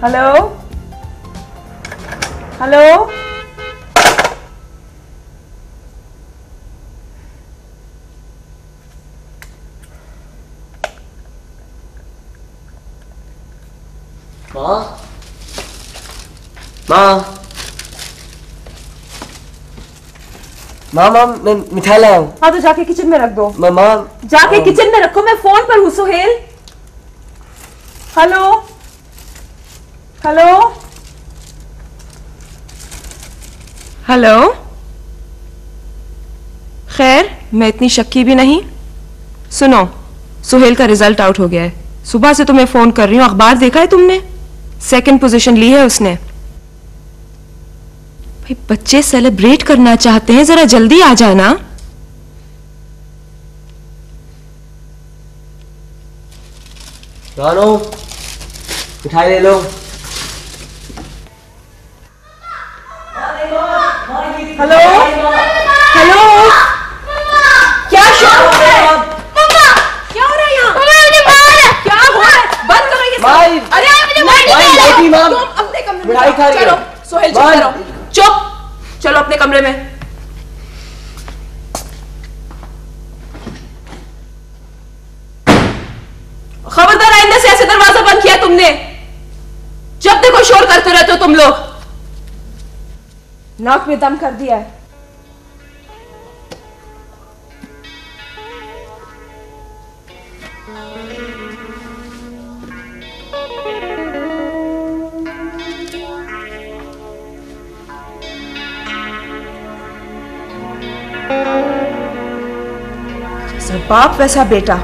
Hello hello माँ माँ माँ माँ मैं मिठाई लाया हूँ। हाँ तो जाके किचन में रख दो। माँ जाके किचन में रखो, मैं फोन पर हूँ सुहेल। Hello hello hello. खैर मैं इतनी शक्की भी नहीं। सुनो, सुहेल का रिजल्ट आउट हो गया है। सुबह से तुम्हें फोन कर रही हूँ। अखबार देखा है तुमने? सेकंड पोजीशन ली है उसने। भाई बच्चे सेलिब्रेट करना चाहते हैं, जरा जल्दी आ जाए ना। रानो मिठाई ले लो। हेलो हेलो क्या शोर हो रहा है? क्या हो रहा है यहाँ? क्या हो रहा है? बंद करो ये सब। अरे माँ तुम अपने कमरे में मिठाई खा रही चलो। है। सोहेल चुप करो, चुप। चलो अपने कमरे में। खबरदार, आइंदा से ऐसे दरवाजा बंद किया तुमने। जब देखो शोर करते रहते हो तुम लोग। नाक में दम कर दिया है। जैसा बाप वैसा बेटा।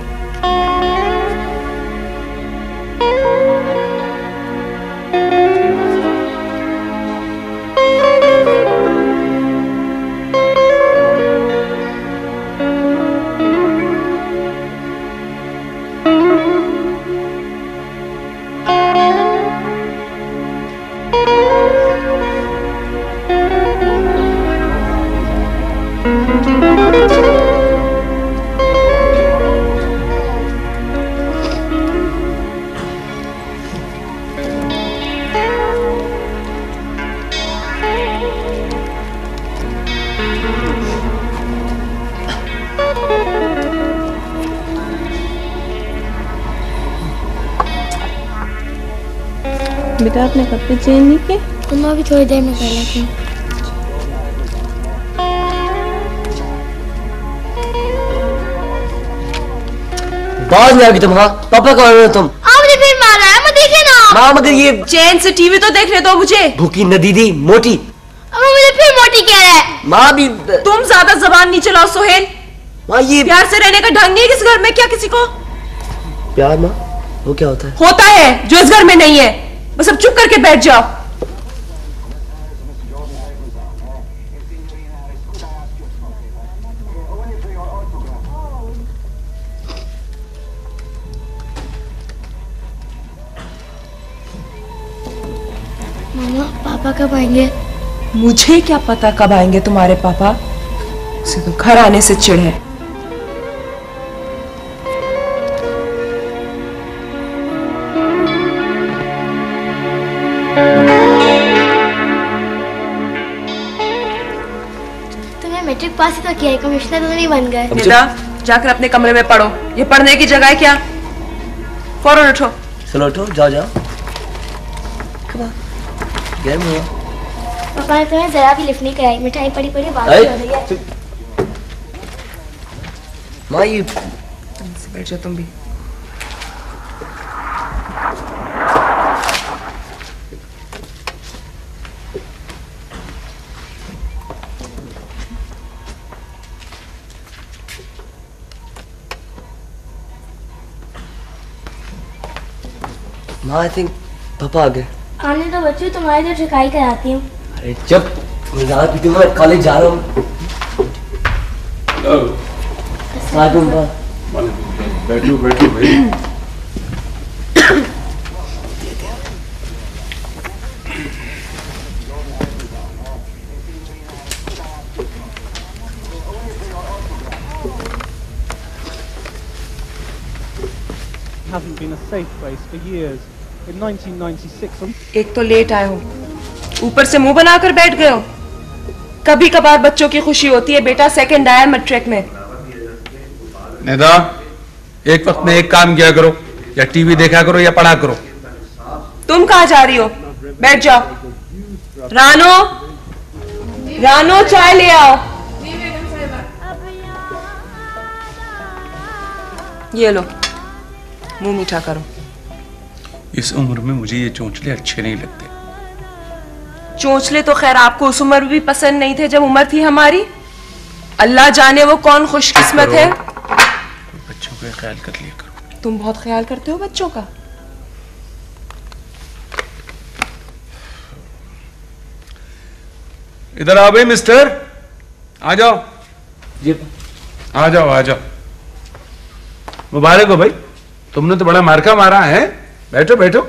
बेटा आपने कपड़े चेंज नहीं किए? तुम अभी थोड़ी देर में कर लेती हूँ। बाज नहीं आएगी तुम। हाँ पापा कौन हो तुम? मुझे फिर मारा है, मैं देखे ना। माँ मगर ये चैन से टीवी तो देखने दो मुझे। भूखी न दीदी मोटी। अब मुझे फिर मोटी कह रहा है। माँ भी तुम ज्यादा जबान नहीं चलाओ सोहेल। माँ ये प्यार से रहने का ढंग नहीं है किस घर में। क्या किसी को प्यार माँ वो क्या होता है? होता है जो इस घर में नहीं है। बस अब चुप करके बैठ जाओ। मामा पापा कब आएंगे? मुझे क्या पता कब आएंगे तुम्हारे पापा। उसे तो घर आने से चिढ़ है। तुमने मैट्रिक पास ही तो किया है, कमिश्नर तो नहीं बन गए। बेटा जाकर अपने कमरे में पढ़ो। ये पढ़ने की जगह है क्या? फौरन उठो। चलो उठो जाओ जाओ। गर्म हुआ। पापा ने तुम्हें जरा भी लिफ्ट नहीं कराई। मिठाई पड़ी पड़ी बात हो रही है। माँ ये बैठ जाओ तुम भी। माँ आई थिंक पापा आ गए। आने तो बच्चों, तुम्हारी तो शिकायत कराती हूँ। अरे जब मैं कॉलेज जा रहा हूँ। बैठो बैठो भाई। Hasn't been a safe place for years. एक तो लेट आए हो, ऊपर से मुंह बनाकर बैठ गए हो। कभी कभार बच्चों की खुशी होती है, बेटा सेकंड आया मैट्रिक में। नेदा, एक वक्त में एक काम किया करो, या टीवी देखा करो या पढ़ा करो। तुम कहाँ जा रही हो? बैठ जाओ। रानो, रानो चाय ले आओ। ये लो, मुंह मीठा करो। इस उम्र में मुझे ये चोंचले अच्छे नहीं लगते। चोंचले तो खैर आपको उस उम्र में भी पसंद नहीं थे जब उम्र थी हमारी। अल्लाह जाने वो कौन खुशकिस्मत है। बच्चों का ख्याल कर लिया करो। तुम बहुत ख्याल करते हो बच्चों का। इधर आओ भाई मिस्टर, आ जाओ। जी आ जाओ आ जाओ। मुबारक हो भाई, तुमने तो बड़ा मार्का मारा है। बैठो बैठो।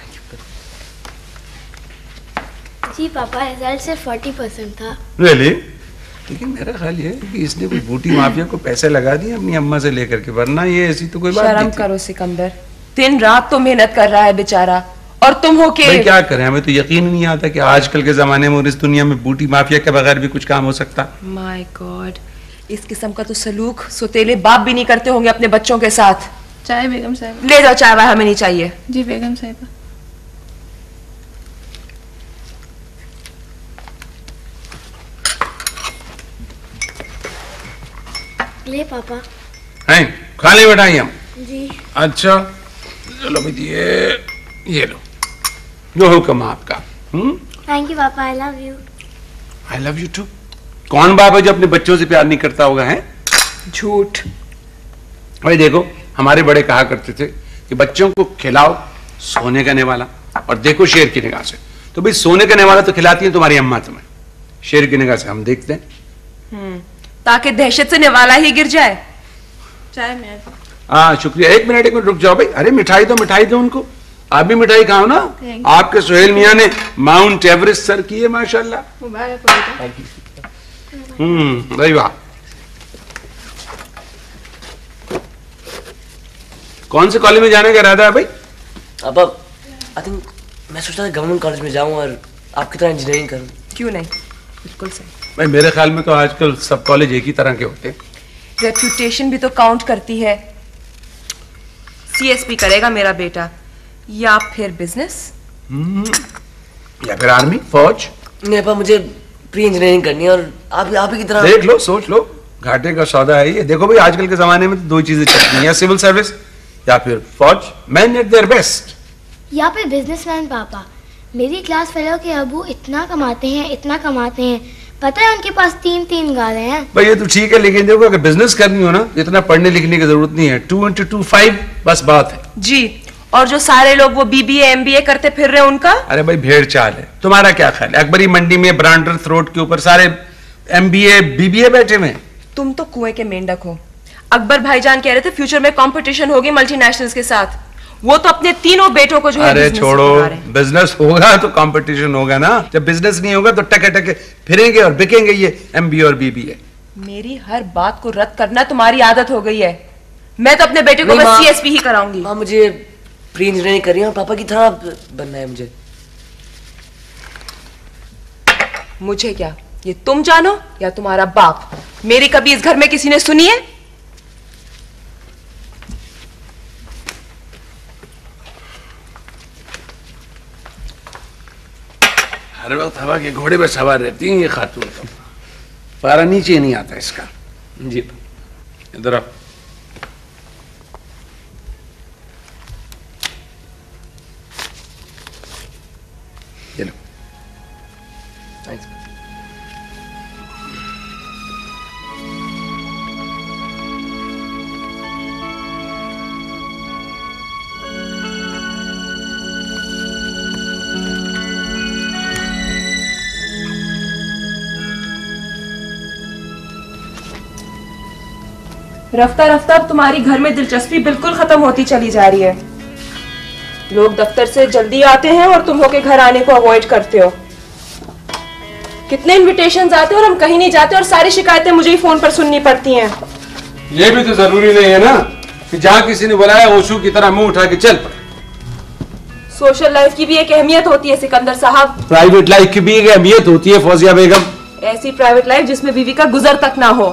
जी पापा, रिजल्ट से 40% था। रियली? लेकिन मेरा ख्याल ये है कि इसने कोई बूटी माफिया को पैसे लगा दिए अपनी अम्मा से लेकर के, वरना ये ऐसी तो कोई बात नहीं शर्म थी। करो सिकंदर, दिन रात तो मेहनत कर रहा है बेचारा, और तुम हो के। भाई क्या करें, हमें तो यकीन नहीं आता कि आजकल के जमाने में और इस दुनिया में बूटी माफिया के बगैर भी कुछ काम हो सकता। माय गॉड, इस किस्म का तो सलूक सोतेले बाप भी नहीं करते होंगे अपने बच्चों के साथ। चाय बेगम साहिबा। ले जाओ चाय, वाय हमें नहीं चाहिए। जी बेगम साहिबा। ले पापा। हैं, खा ले बेटा हम। जी। अच्छा चलो भाई, ये लो, जो हुक्म आपका। थैंक यू पापा, I love you. I love you too. कौन बाप है जो अपने बच्चों से प्यार नहीं करता होगा? है झूठ। भाई देखो, हमारे बड़े कहा करते थे कि बच्चों को खिलाओ सोने का निवाला, और देखो शेर की निगाह से। तो भाई सोने का निवाला तो खिलाती है तुम्हारी अम्मा तुम्हें, शेर की निगाह से हम देखते हैं। ताकि दहशत से निवाला ही गिर जाए। चाय में। हाँ शुक्रिया। एक मिनट रुक जाओ भाई। अरे मिठाई दो उनको। आप भी मिठाई खाओ ना। आपके सुहेल मियाँ ने माउंट एवरेस्ट सर की है माशाल्लाह। मुबारक हो बेटा। भाई वाह। कौन से कॉलेज में जाने का इरादा है भाई? अब आई थिंक मैं सोचता था गवर्नमेंट कॉलेज में जाऊं और आपकी तरह इंजीनियरिंग करूं। क्यों नहीं, बिल्कुल सही। भाई मेरे ख्याल में तो आजकल सब कॉलेज एक ही तरह के होते हैं। रेप्यूटेशन भी तो काउंट करती है। सीएसपी करेगा मेरा बेटा, या फिर बिजनेस, या फिर आर्मी, फौज। नहीं पापा, मुझे प्री इंजीनियरिंग करनी है, और आप ही की तरह। देख लो, सोच लो, घाटे का सौदा है ये। देखो भाई आजकल के जमाने में तो दो चीजें चलती हैं, या सिविल सर्विस या फिर फौज। Man at their best. या फिर बिजनेसमैन पापा। मेरी क्लास फेलो के अबू इतना कमाते हैं, पता है उनके पास 3 गाड़े हैं। भाई ये तो ठीक है, लेकिन देखो अगर बिजनेस करनी हो ना, इतना पढ़ने लिखने की जरूरत नहीं है। 2 × 2 5 बस बात है जी। और जो सारे लोग वो बीबीए एमबीए करते फिर रहे उनका। अरे भाई भेड़ चाल है। तुम्हारा क्या ख्याल है, अकबरी मंडी में ब्रांडर थ्रोट के ऊपर सारे एमबीए बीबीए बैठे हुए? तुम तो कुएं के मेंढक हो। अकबर भाईजान कह रहे थे फ्यूचर में कंपटीशन होगी मल्टीनेशनल्स के साथ। वो तो अपने तीनों बेटों को जो है अरे छोड़ो, बिजनेस होगा तो कंपटीशन होगा ना। जब बिजनेस नहीं होगा तो टके टके फिरेंगे और बिकेंगे ये एमबीए और बीबीए। मेरी हर बात को रद्द करना तुम्हारी आदत हो गई है। मैं तो अपने बेटे को बस सीएसपी ही कराऊंगी। मां मुझे प्री इंजीनियरिंग करनी है और पापा की तरह बनना है मुझे। मुझे क्या, ये तुम जानो या तुम्हारा बाप। मेरी कभी इस घर में किसी ने सुनी है? हर वक्त हवा के घोड़े पर सवार रहती हैं ये खातून, तो पारा नीचे नहीं आता इसका। जी इधर आओ। चलो रफ्ता रफ्ता अब तुम्हारी घर में दिलचस्पी बिल्कुल खत्म होती चली जा रही है। लोग दफ्तर से जल्दी आते हैं और तुम होके घर आने को अवॉइड करते हो। कितने इनविटेशंस आते हैं और हम कहीं नहीं जाते, और सारी शिकायतें मुझे ही फोन पर सुननी पड़ती हैं। ये भी तो जरूरी नहीं है ना कि जहां किसी ने बुलाया ओशू की तरह मुंह उठा के चल पड़े। सोशल लाइफ की भी एक अहमियत होती है सिकंदर साहब। प्राइवेट लाइफ की भी एक अहमियत होती है फौजिया बेगम। ऐसी प्राइवेट लाइफ जिसमें बीवी का गुजर तक ना हो।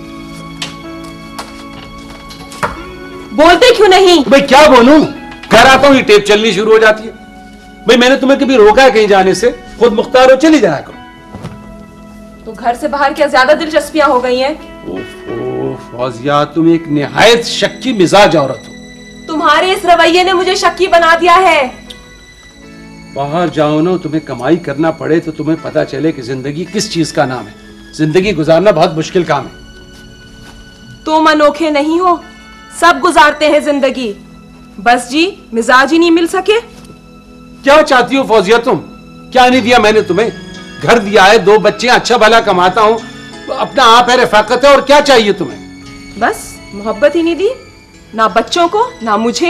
बोलते क्यों नहीं? भाई क्या बोलूं, घर आता हूं ये टेप चलनी शुरू हो जाती है। भाई मैंने तुम्हें कभी रोका है कहीं जाने से? खुद मुख्तार हो, चली जाया करो। तो घर से बाहर क्या ज्यादा दिलचस्पियां हो गई हैं? ओफो फौजिया, तुम एक निहायत शक्की मिजाज औरत हो। तुम्हारे इस रवैये ने मुझे शक्की बना दिया है। बाहर जाओ ना, तुम्हें कमाई करना पड़े तो तुम्हें पता चले कि जिंदगी किस चीज का नाम है। जिंदगी गुजारना बहुत मुश्किल काम है। तुम अनोखे नहीं हो, सब गुजारते हैं जिंदगी। बस जी मिजाज ही नहीं मिल सके। क्या चाहती हो फौजिया तुम? क्या नहीं दिया मैंने तुम्हें? घर दिया है, 2 बच्चे, अच्छा भला कमाता हूं, अपना आप है, रफाकत है, और क्या चाहिए तुम्हें? बस मोहब्बत ही नहीं दी, ना बच्चों को ना मुझे।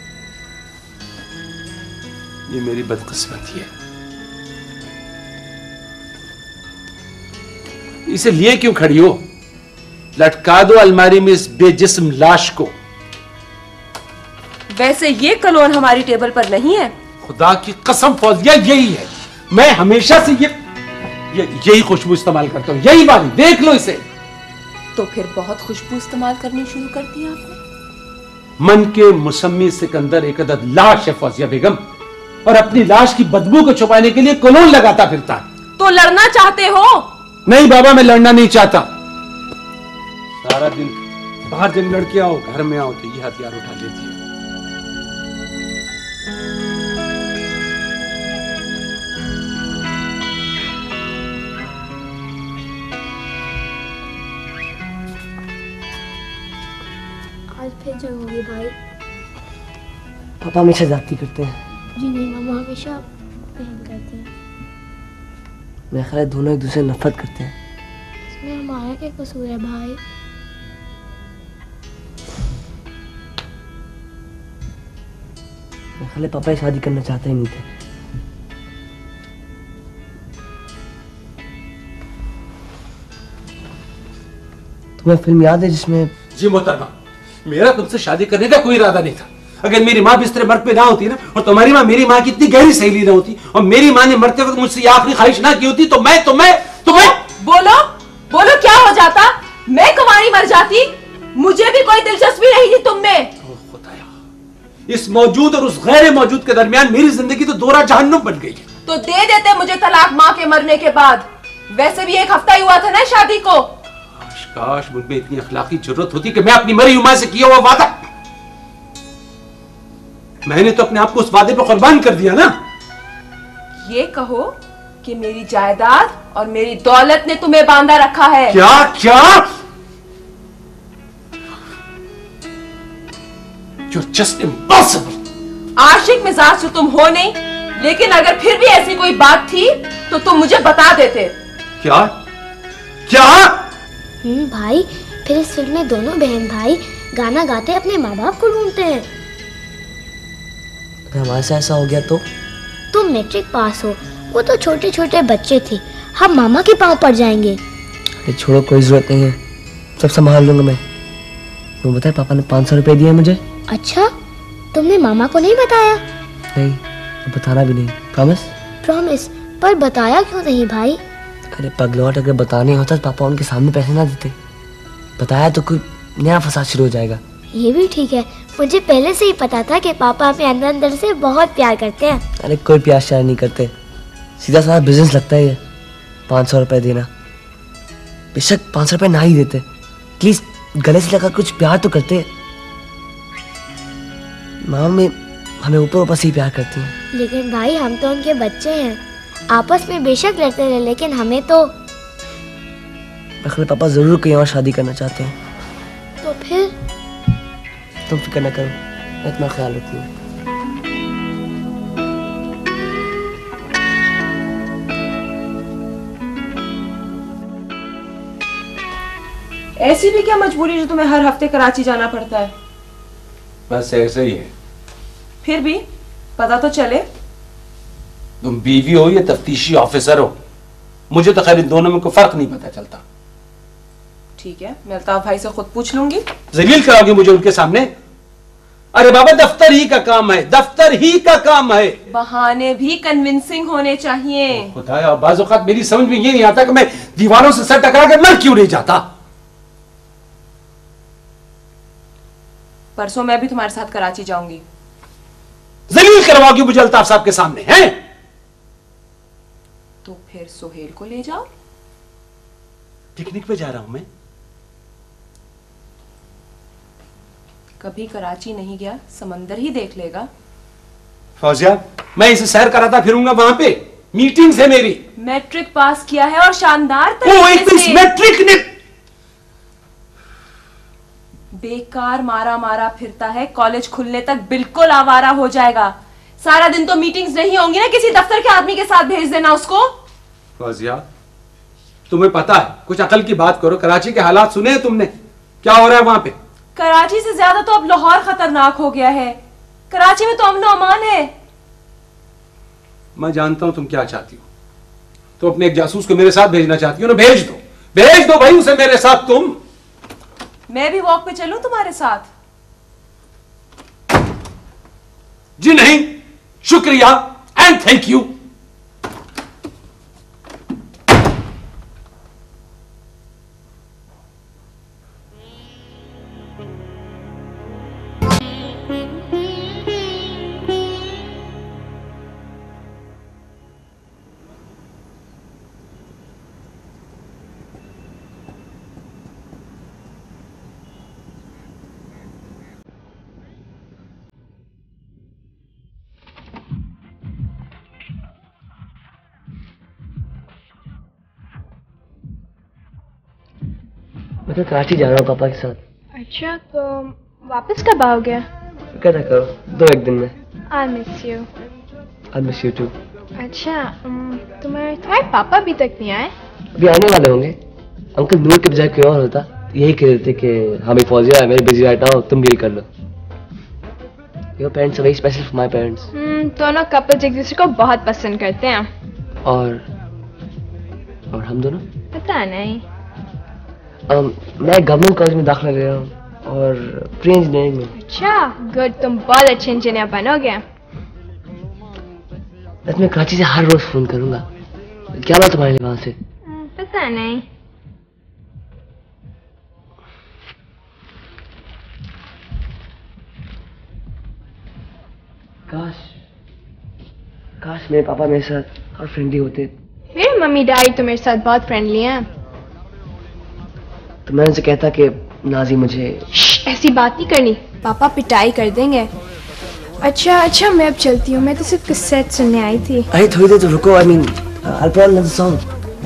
ये मेरी बदकिस्मती है। इसे लिए क्यों खड़ी हो? लटका दो अलमारी में इस बेजिस्म लाश को। वैसे ये कलोन हमारी टेबल पर नहीं है। खुदा की कसम फौजिया, यही है। मैं हमेशा से यही खुशबू इस्तेमाल करता हूं, यही वाली, देख लो इसे। तो फिर बहुत खुशबू इस्तेमाल करनी शुरू कर दी आपने। मन के मुसम्मी सिकंदर एक अदद लाश है फौजिया बेगम, और अपनी लाश की बदबू को छुपाने के लिए कलोन लगाता फिरता है। तो लड़ना चाहते हो? नहीं बाबा, मैं लड़ना नहीं चाहता। सारा दिन बाहर जब लड़के आओ, घर में आओ तो ये हथियार उठा लेती है। आज फिर जंग होगी भाई। पापा हमेशा जाती करते हैं। जी नहीं, मामा हमेशा बहन करते हैं। मेरा ख्याल है दोनों एक दूसरे से नफरत करते हैं। इसमें हमारा क्या कसूर है भाई? मेरा ख्याल है पापा ही शादी करना चाहते ही नहीं थे। तुम्हें फिल्म याद है जिसमें? जी मोहतरमा, मेरा तुमसे शादी करने का कोई इरादा नहीं था। अगर मेरी माँ बिस्तर मर्द पे ना होती ना, और तुम्हारी माँ मेरी माँ की इतनी गहरी सहेली ना होती, और मेरी माँ ने मरते वक्त मुझसे ये आखिरी ख्वाहिश ना की होती, तो मैं बोलो बोलो, क्या हो जाता? मैं कुंवारी मर जाती? मुझे भी कोई दिलचस्पी नहीं थी तुम में। इस मौजूद और उस गैर मौजूद के दरमियान मेरी जिंदगी तो दोहरा जहन्नुम बन गई है। तो दे देते मुझे तलाक माँ के मरने के बाद। वैसे भी 1 हफ्ता ही हुआ था ना शादी को। काश मुझ में इतनी अखलाकी जरूरत होती कि मैं अपनी मरी हुई मां से किया हुआ वादा, मैंने तो अपने आप को उस वादे पर कुर्बान कर दिया ना। ये कहो कि मेरी जायदाद और मेरी दौलत ने तुम्हें बांधा रखा है। क्या क्या? You're just impossible. आशिक मिजाज तो तुम हो नहीं, लेकिन अगर फिर भी ऐसी कोई बात थी तो तुम मुझे बता देते। क्या क्या? भाई, फिर इस फिल्म में दोनों बहन भाई गाना गाते अपने माँ बाप को ढूंढते हैं। अगर हमारे साथ ऐसा हो गया तो? तुम मैट्रिक पास हो, वो तो छोटे छोटे बच्चे थे, हम मामा के पाँव पड़ जाएंगे। अरे छोड़ो, कोई जरूरत नहीं है, सब संभाल लूंगा मैं। तुम बताए पापा ने 500 रुपए दिए मुझे। अच्छा, तुमने मामा को नहीं बताया? नहीं, तो बताना भी नहीं। प्रॉमिस? प्रॉमिस, पर बताया क्यों नहीं भाई? अरे पगलौट, अगर बताने होता तो पापा उनके सामने पैसे ना देते। बताया तो कोई नया फसाद शुरू हो जाएगा। ये भी ठीक है, मुझे पहले से ही पता था कि पापा हमें अंदर अंदर से बहुत प्यार करते हैं। अरे कोई प्यार श्यार नहीं करते, सीधा साधा बिजनेस लगता है ये। 500 रुपए देना, बेशक 500 रुपए ना ही देते, प्लीज गले से लगा कुछ प्यार तो करते। मामा हमें ऊपर ऊपर से ही प्यार करती हैं। लेकिन भाई, हम तो उनके बच्चे हैं, आपस में बेशक लड़ते रहे, लेकिन हमें तो। पापा जरूर कहीं और शादी करना चाहते हैं। तो फिर? तुम फिक्र न करो, मैं इतना ख्याल रखती हूँ। ऐसी भी क्या मजबूरी जो तुम्हें हर हफ्ते कराची जाना पड़ता है? बस ऐसे ही है। फिर भी पता तो चले। तुम बीवी हो या तफ्तीशी ऑफिसर हो, मुझे तो खैर इन दोनों में कोई फर्क नहीं पता चलता। ठीक है, मैं अल्ताफ भाई से खुद पूछ लूंगी। जलील कराओगे मुझे उनके सामने? अरे बाबा दफ्तर ही का काम है, दफ्तर ही का काम है। बहाने भी कन्विंसिंग होने चाहिए। खुदाया बाज़ औक़ात मेरी समझ में ये नहीं आता कि मैं दीवारों से सर टकरा कर मर क्यों नहीं जाता। परसों मैं भी तुम्हारे साथ कराची जाऊंगी। जलील करवाओगी मुझे अल्ताफ साहब के सामने हैं? तो फिर सोहेल को ले जाओ। पिकनिक पे जा रहा हूं मैं। कभी कराची नहीं गया, समंदर ही देख लेगा। फौजिया मैं इसे सैर कराता फिरूंगा, वहां पे मीटिंग्स है मेरी। मैट्रिक पास किया है और शानदार वो एक तरीके से। मैट्रिक ने बेकार मारा मारा फिरता है, कॉलेज खुलने तक बिल्कुल आवारा हो जाएगा। सारा दिन तो मीटिंग्स नहीं होंगी ना, किसी दफ्तर के आदमी के साथ भेज देना उसको। फौजिया तुम्हें पता है, कुछ अकल की बात करो। कराची के हालात सुने हैं तुमने, क्या हो रहा है वहां पे? कराची से ज्यादा तो अब लाहौर खतरनाक हो गया है। कराची में तो अमन अमान है। मैं जानता हूं तुम क्या चाहती हो। तो अपने एक जासूस को मेरे साथ भेजना चाहती हो ना, भेज दो भाई उसे मेरे साथ। तुम मैं भी वॉक पे चलूं तुम्हारे साथ? जी नहीं, शुक्रिया एंड थैंक यू। मैं तो कराची जा रहा हूँ पापा के साथ। अच्छा, तो वापस कब आओगे? क्या करो, 2-1 दिन में। I miss you. I miss you too. अच्छा, तुम्हारे पापा अभी तक नहीं आए? अभी आने वाले होंगे। अंकल नूर के बजाय कोई और होता, यही कह रहे थे कि हमें फौजिया है, मैं बिजी रहता हूँ, तुम डील कर लो। Your parents are very special for my parents. दोनों कपल्स एक दूसरे को बहुत पसंद करते हैं। और हम दोनों? पता नहीं। मैं गवर्नमेंट कॉलेज में दाखिला ले रहा हूँ और प्री इंजीनियरिंग में। अच्छा, गुड, तुम बहुत अच्छे इंजीनियर बनोगे। मैं कराची से हर रोज फोन करूंगा। क्या बात तुम्हारे लिए वहां से? पता नहीं। काश मेरे पापा मेरे साथ और फ्रेंडली होते। मेरे मम्मी डैडी तो मेरे साथ बहुत फ्रेंडली हैं। तो मैं उनसे कहता कि नाजी मुझे। ऐसी बात नहीं करनी, पापा पिटाई कर देंगे। अच्छा, मैं अब चलती हूँ। मैं तो सिर्फ कैसेट सुनने आई थी। अरे थोड़ी देर तो रुको। I mean I'll put on another song.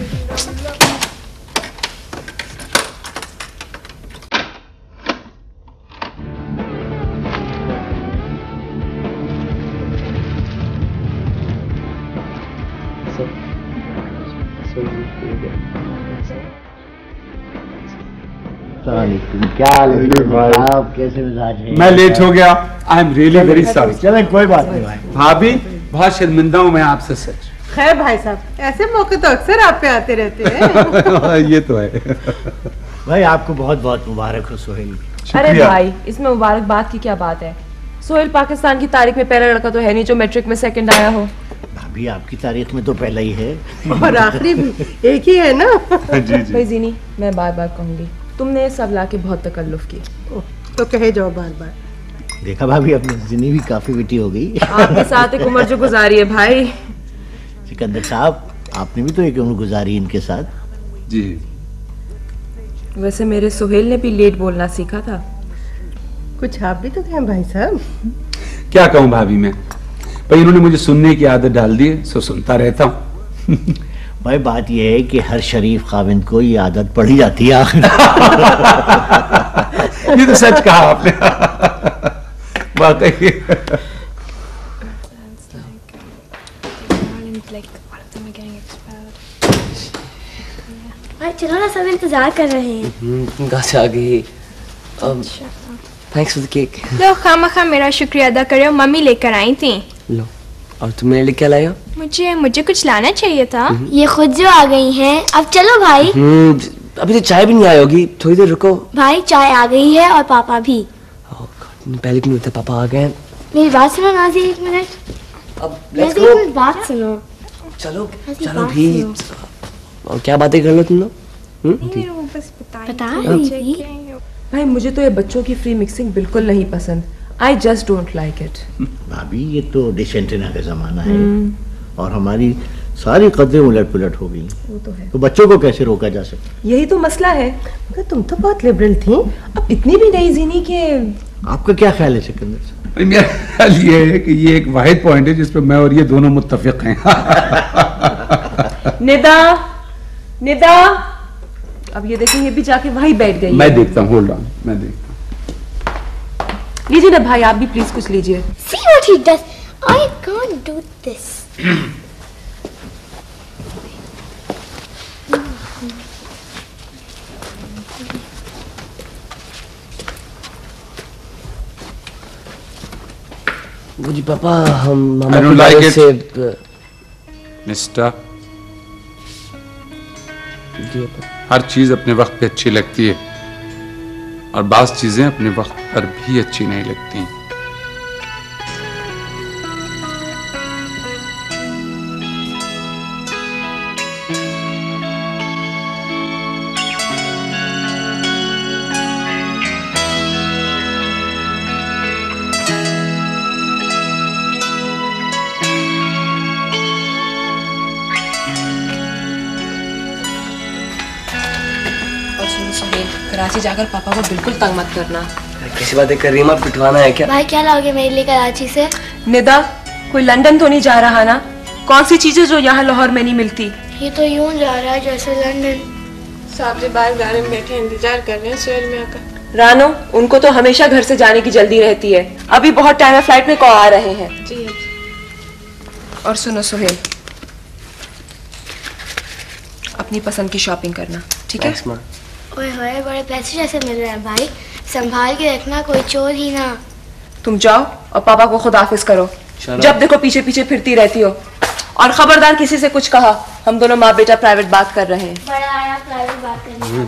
क्या आप कैसे मिजाज हैं? मैं लेट हो गया। I am really very sorry. चलें, कोई बात नहीं भाई। भाभी बहुत शर्मिंदा हूं मैं आपसे, सच। खैर भाई साहब, ऐसे मौके तो अक्सर आप पे आते रहते हैं। ये तो है। भाई आपको बहुत बहुत मुबारक हो सोहेल। अरे भाई, इसमें मुबारकबाद की क्या बात है? सोहेल पाकिस्तान की तारीख में पहला लड़का तो है नहीं जो मैट्रिक में सेकंड आया हो। भाभी आपकी तारीख में तो पहला ही है और आखिरी भी एक ही है ना। भाई जीनी, मैं बार बार कहूंगी, तुमने ये सब लाके बहुत तकल्लुफ की। तो कहे जाओ बार बार। देखा भाभी, अपनी जिनी भी काफी बेटी हो गई। आपके साथ एक उम्र जो गुजारी है भाई। सिकंदर साहब, आपने भी तो एक उम्र गुजारी इनके साथ। जी। वैसे मेरे सोहेल ने भी लेट बोलना सीखा था। कुछ आप भी तो कहें भाई साहब। क्या कहूं भाभी मैं, भाई इन्होंने मुझे सुनने की आदत डाल दी है, सो सुनता रहता हूं। भाई बात यह है कि हर शरीफ खाविंद को ये आदत पड़ी जाती है। ये तो सच कहा आपने। वाकई। चलो ना, सब इंतजार कर रहे हैं। कहाँ से आ गई? Thanks for the cake. लो, खामखा मेरा शुक्रिया अदा करो, मम्मी लेकर आई थी। लो, और तुम मेरे लिए क्या लाए हो? मुझे कुछ लाना चाहिए था। ये खुद जो आ गई हैं। अब चलो भाई। अभी तो चाय भी नहीं आई होगी, थोड़ी देर रुको। भाई चाय आ गई है और पापा भी। Oh God. पहले क्यों थे? पापा आ गए हैं। मेरी बात सुनो नाजी, एक मिनट। अब लेट्स नाजी, गो। मेरी बात सुनो। चलो नाजी, चलो बात भी। सुनो। और क्या बातें कर लो तुम लोग? बता रही थी। भाई मुझे तो ये बच्चों की फ्री मिक्सिंग बिल्कुल नहीं पसंद। I just don't like it. भाभी ये तो डिसेंटेना का जमाना है और हमारी सारी कदरें उलट पुलट हो गई। वो तो है। तो बच्चों को कैसे रोका जा सकता? यही तो मसला है। मगर तुम तो बहुत लिबरल थी, अब इतनी भी नहीं जीनी कि आपका क्या ख्याल है सिकंदर साहब? मेरा ख्याल ये है कि ये एक वाहिद पॉइंट है जिस पे मैं और ये दोनों मुत्तफिक हैं। निदा, निदा, अब ये देखें ये भी जाके वहीं बैठ गई। मैं देखता हूँ, होल्ड ऑन, मैं देखता हूँ। लीजिए ना भाई, आप भी प्लीज कुछ लीजिए। See what he does. I can't do this. वो जी पापा, हम I मामा don't की like वजह it. से मिस्टर, जी पापा। हर चीज अपने वक्त पे अच्छी लगती है और बाज़ चीजें अपने वक्त पर भी अच्छी नहीं लगती। कराची जाकर पापा को बिल्कुल तंग मत करना। कैसी बातें कर रही है? आप पिटवाना है क्या? भाई क्या लाओगे मेरे लिए कराची से? निदा, कोई लंदन तो नहीं जा रहा ना? कौन सी चीजें जो यहाँ लाहौर में नहीं मिलती? ये तो यूं जा रहा है जैसे लंदन। साहब जी बाहर गाड़ी में बैठे इंतजार कर रहे हैं सोहेल में आकर। रानो, उनको तो हमेशा घर से जाने की जल्दी रहती है। अभी बहुत टाइम है, फ्लाइट में कॉल आ रहे हैं। जी। और सुनो सोहेल, अपनी पसंद की शॉपिंग करना, ठीक है? Thanks, माँ। ओए होए, बड़े पैसे जैसे मिल रहे हैं भाई, संभाल के रखना, कोई चोर ही ना। तुम जाओ और पापा को खुदाफिज करो। चलो। जब देखो पीछे पीछे फिरती रहती हो। और खबरदार किसी से कुछ कहा, हम दोनों माँ बेटा प्राइवेट बात कर रहे हैं। बड़ा आया प्राइवेट बात करने।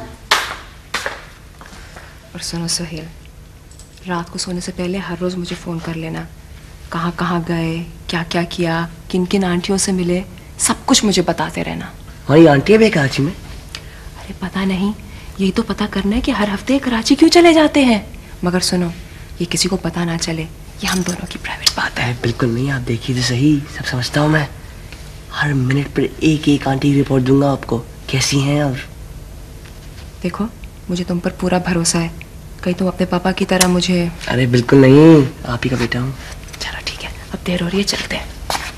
और सुनो सोहेल, रात को सोने से पहले हर रोज मुझे फोन कर लेना। कहाँ कहाँ गए, क्या क्या किया, किन किन आंटियों से मिले, सब कुछ मुझे बताते रहना। हमारी आंटी है भी कराची में? अरे पता नहीं, यही तो पता करना है कि हर हफ्ते कराची क्यों चले जाते हैं। मगर सुनो, ये किसी को पता ना चले, ये हम दोनों की प्राइवेट बात है। बिल्कुल नहीं, आप देखिए तो सही, सब समझता हूँ मैं। हर मिनट पर एक एक आंटी रिपोर्ट दूंगा आपको, कैसी हैं। और देखो, मुझे तुम पर पूरा भरोसा है, कहीं तुम अपने पापा की तरह मुझे। अरे बिल्कुल नहीं, आप ही का बेटा हूँ। चलो ठीक है, अब देर हो रही है, चलते हैं।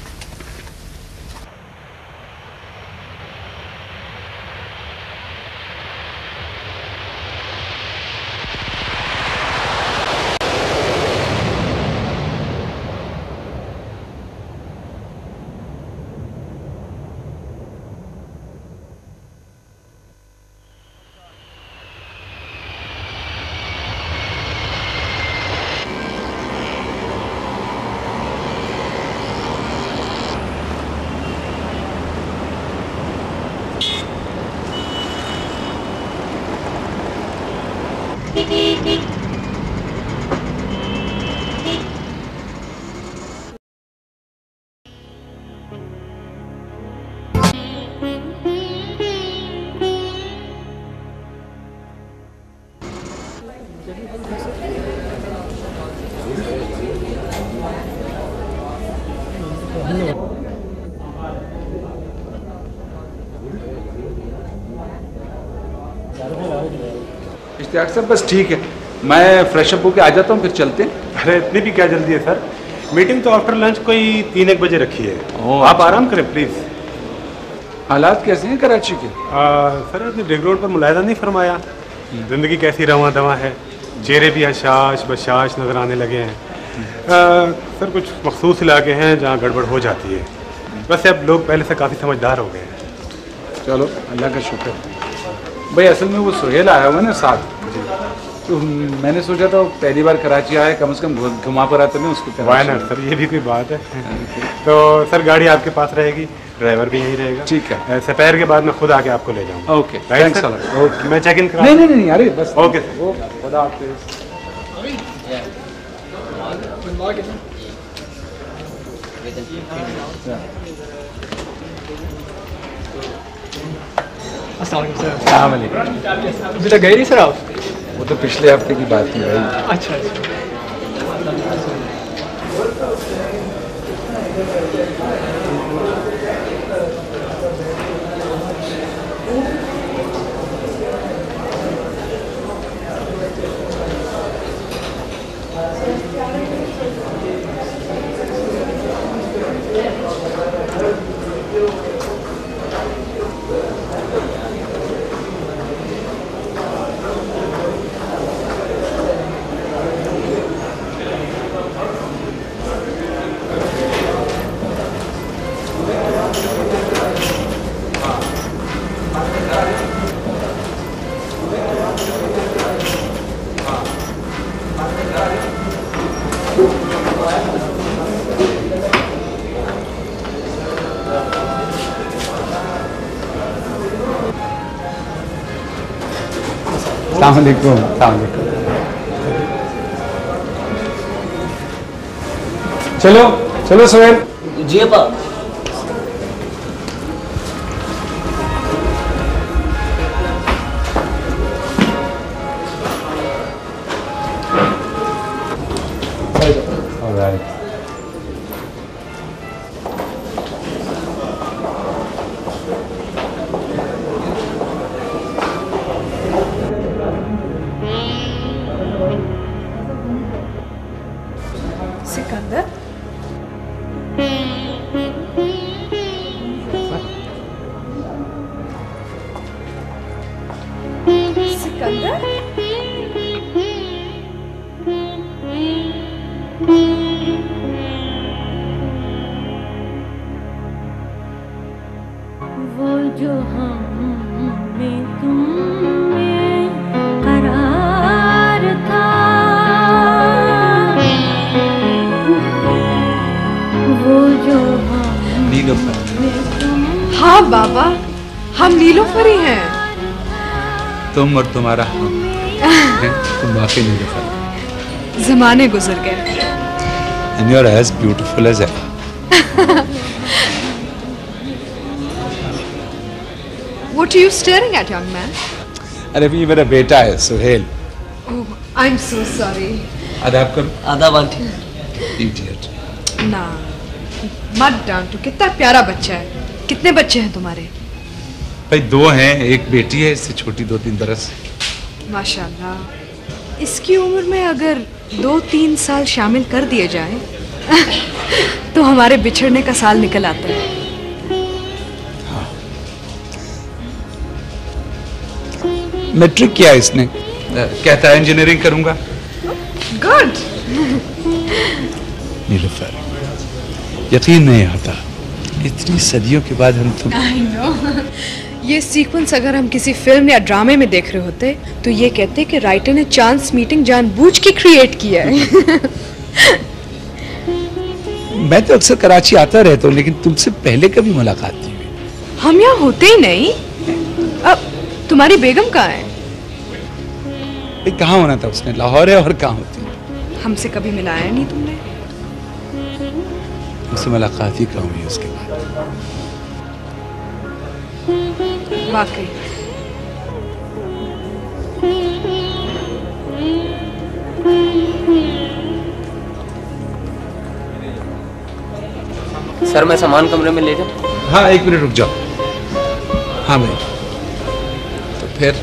इश्तियाक साहब बस ठीक है, मैं फ्रेश अप होके आ जाता हूँ, फिर चलते हैं। अरे इतनी भी क्या जल्दी है सर, मीटिंग तो आफ्टर लंच कोई 3-1 बजे रखी है। आप आराम करें प्लीज। हालात कैसे हैं कराची के? सर आपने रिंग रोड पर मुलायदा नहीं फरमाया, जिंदगी कैसी रवां दवा है, चेहरे भी हशाश बशाश नजर आने लगे हैं। सर कुछ मखसूस इलाके हैं जहाँ गड़बड़ हो जाती है, वैसे अब लोग पहले से काफ़ी समझदार हो गए हैं। चलो अल्लाह का शुक्र। भाई असल में वो सोहेल आया हुआ ना साथ, तो मैंने सोचा था पहली बार कराची आया, कम से कम घुमा पर आता नहीं उसको। वाह ना सर, ये भी कोई बात है। तो सर गाड़ी आपके पास रहेगी, ड्राइवर भी यहीं रहेगा। ठीक है, दोपहर के बाद मैं खुद आके आपको ले जाऊँगा। Okay, thanks a lot. मैं चेक इन करा। नहीं, अरे बस ओके खुदा हाफिज़। बेटा गए नहीं सर आप? वो तो पिछले हफ्ते की बात थी भाई। अच्छा अच्छा। अस्सलामुअलैकुम। चलो चलो सोहेल। जी अपा। सिकंदर, सिकंदर, वो जो हमें तुम में करार था, वो जो नीलोफर। हाँ बाबा, हम नीलोफर ही हैं। तुम और तुम्हारा हम तुम वाकई नीलोफर। जमाने गुजर गए। And you're as beautiful as ever. What are you staring at, young man? अरे भी मेरा बेटा है Suhail. Oh, I'm so sorry. आदाब करो। आदाब आंटी। Idiot. ना, मत डांटो, कितना प्यारा बच्चा है। कितने बच्चे हैं तुम्हारे? भाई 2 हैं, एक बेटी है, इससे छोटी 2-3 बरस। माशाल्लाह। इसकी उम्र में अगर 2-3 साल शामिल कर दिए जाएं, तो हमारे बिछड़ने का साल निकल आता है। मैट्रिक किया इसने, कहता है इंजीनियरिंग करूंगा। गुड। नीलोफर, यकीन नहीं आता इतनी सदियों के बाद हम तुम। I know. ये सीक्वेंस अगर हम किसी फिल्म या ड्रामे में देख रहे होते तो ये कहते कि राइटर ने चांस मीटिंग जानबूझ के क्रिएट किया है। मैं तो अक्सर कराची आता रहता हूँ, लेकिन तुमसे पहले कभी मुलाकात नहीं हुई। हम यहाँ होते ही नहीं। अब तुम्हारी बेगम कहाँ है? भाई कहाँ होना था उसने, लाहौर है, और कहाँ होती। हमसे कभी मिलाया नहीं तुमने। उससे मुलाकात ही कहाँ हुई उसके बाद। वाकई। सर मैं सामान कमरे में ले जाऊं? हाँ 1 मिनट रुक जाओ। हाँ भाई। तो फिर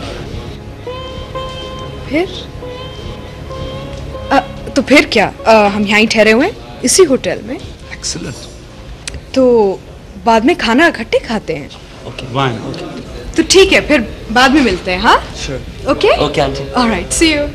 तो फिर क्या? हम यहाँ ही ठहरे हुए हैं इसी होटल में। एक्सीलेंट। तो बाद में खाना इकट्ठे खाते हैं। ओके। तो ठीक है, फिर बाद में मिलते हैं। हाँ sure. Okay okay aunty. Alright, see you.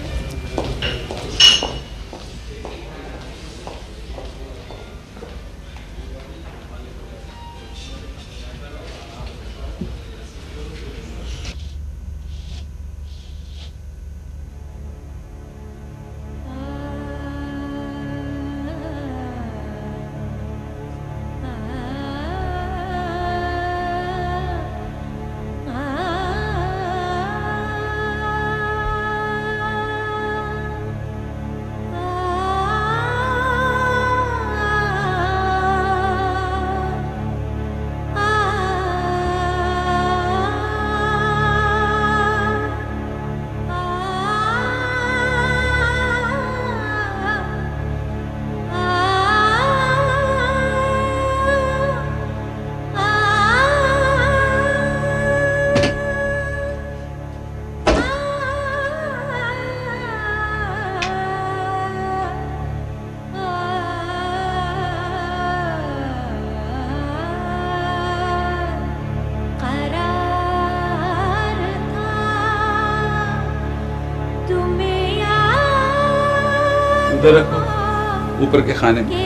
उधर रखो, ऊपर के खाने में।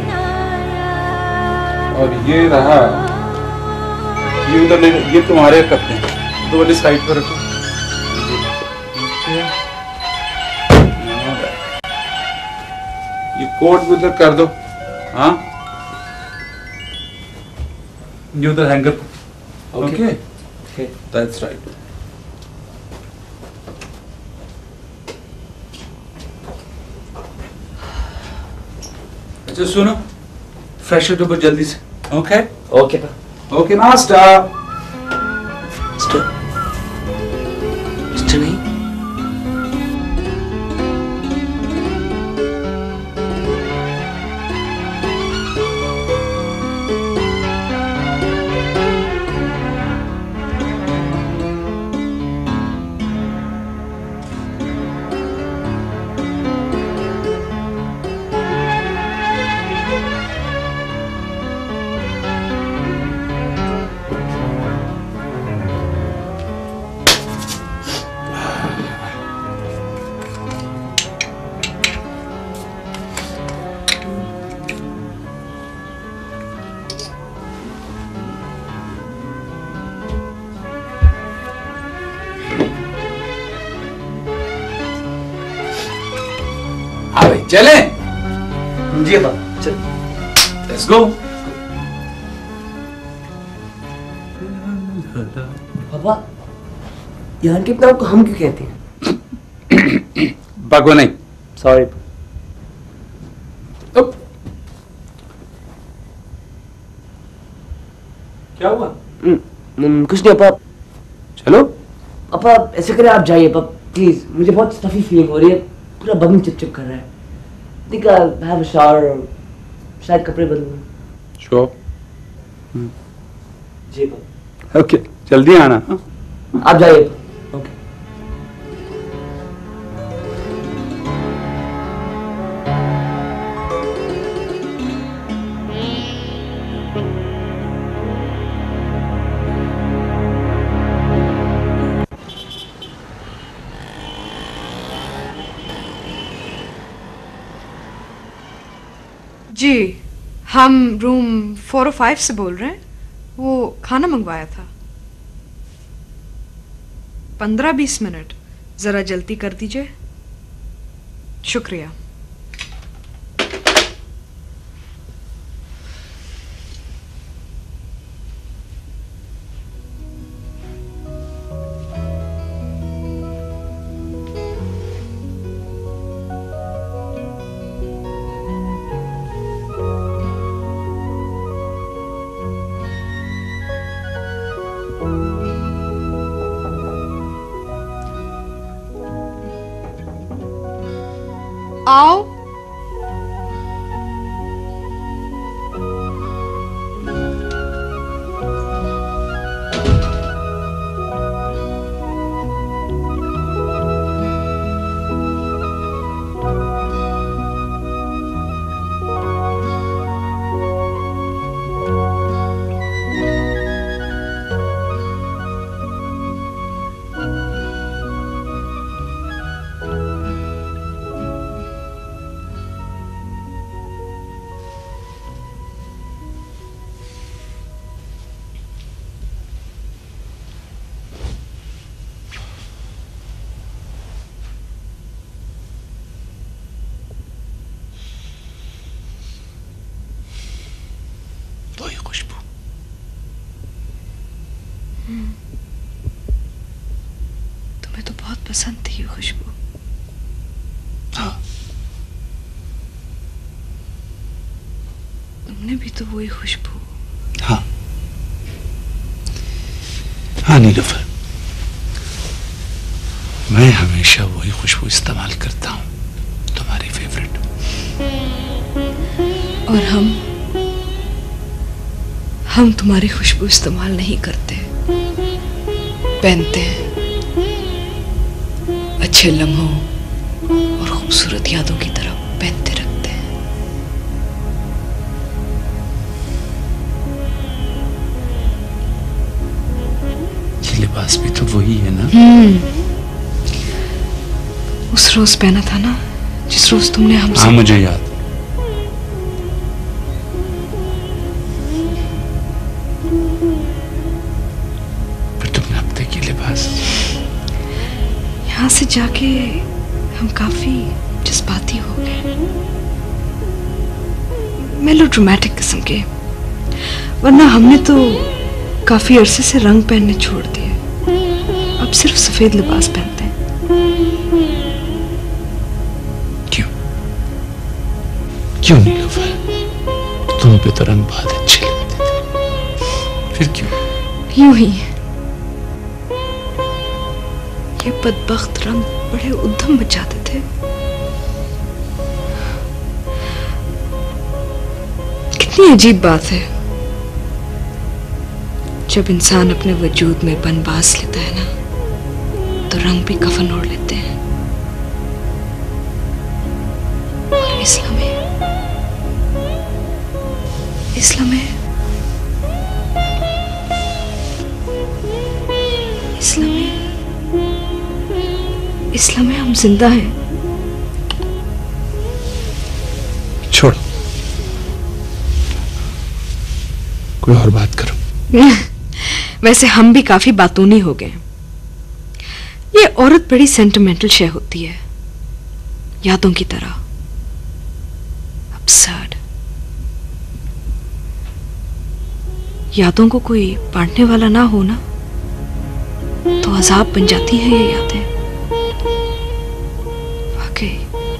और ये रहा, ये उधर ले, ये तुम्हारे कपड़े, तो वाली साइड पर रखो। ये कोट भी उधर कर दो। हाँ, ये उधर हैंगर। Okay, that's right. अच्छा सुनो, फ्रेश हो जाओ जल्दी से। Okay okay okay master. Mister नहीं, चले जी पापा, चल। Let's go. पापा, यहाँ के अपने आपको हम क्यों कहते हैं? बको नहीं। सॉरी। क्या हुआ? कुछ नहीं पापा। चलो पापा, ऐसे करें आप जाइए पापा प्लीज, मुझे बहुत स्टफी फीलिंग हो रही है, पूरा बदन चिपचिप कर रहा है। think I'll have a shower, शायद कपड़े बदलूं। Sure. जी पापा। ओके, जल्दी आना। आप जाइए। ओके। जी, हम रूम 405 से बोल रहे हैं। वो खाना मंगवाया था। 15-20 मिनट, जरा जल्दी कर दीजिए। शुक्रिया। आओ। वही खुशबू। तुम्हें तो बहुत पसंद थी ये खुशबू। हाँ, तुमने भी तो वही खुशबू। हाँ हाँ नीलोफर, मैं हमेशा वही खुशबू इस्तेमाल करता हूँ, तुम्हारी फेवरेट। और हम तुम्हारी खुशबू इस्तेमाल नहीं करते, पहनते हैं। अच्छे लम्हों और खूबसूरत यादों की तरह पहनते रखते हैं। ये लिबास भी तो वही है ना? उस रोज पहना था ना जिस रोज तुमने हमसे। हाँ मुझे याद। फिर तुमने हफ्ते के लिबास। यहाँ से जाके हम काफी जज्बाती हो गए, मेलोड्रामेटिक किस्म के, वरना हमने तो काफी अरसे से रंग पहनने छोड़ दिए, अब सिर्फ सफेद लिबास पहनते हैं। क्यों नीलोफर? तुम पे तो रंग बहुत अच्छे लगते थे, फिर क्यों? यूं ही ये बदबख्त रंग बड़े उद्यम बचाते थे। कितनी अजीब बात है, जब इंसान अपने वजूद में बनबास लेता है ना, तो रंग भी कफन ओढ़ लेते हैं। और इस्लाम में इस्लाम में इस्लाम में इस्लाम में हम जिंदा हैं। छोड़ो, कोई और बात करो। वैसे हम भी काफी बातूनी हो गए। ये औरत बड़ी सेंटिमेंटल शे होती है, यादों की तरह अब्सर्ड। यादों को कोई बांटने वाला ना हो ना, तो अजाब बन जाती है ये यादें। वाकई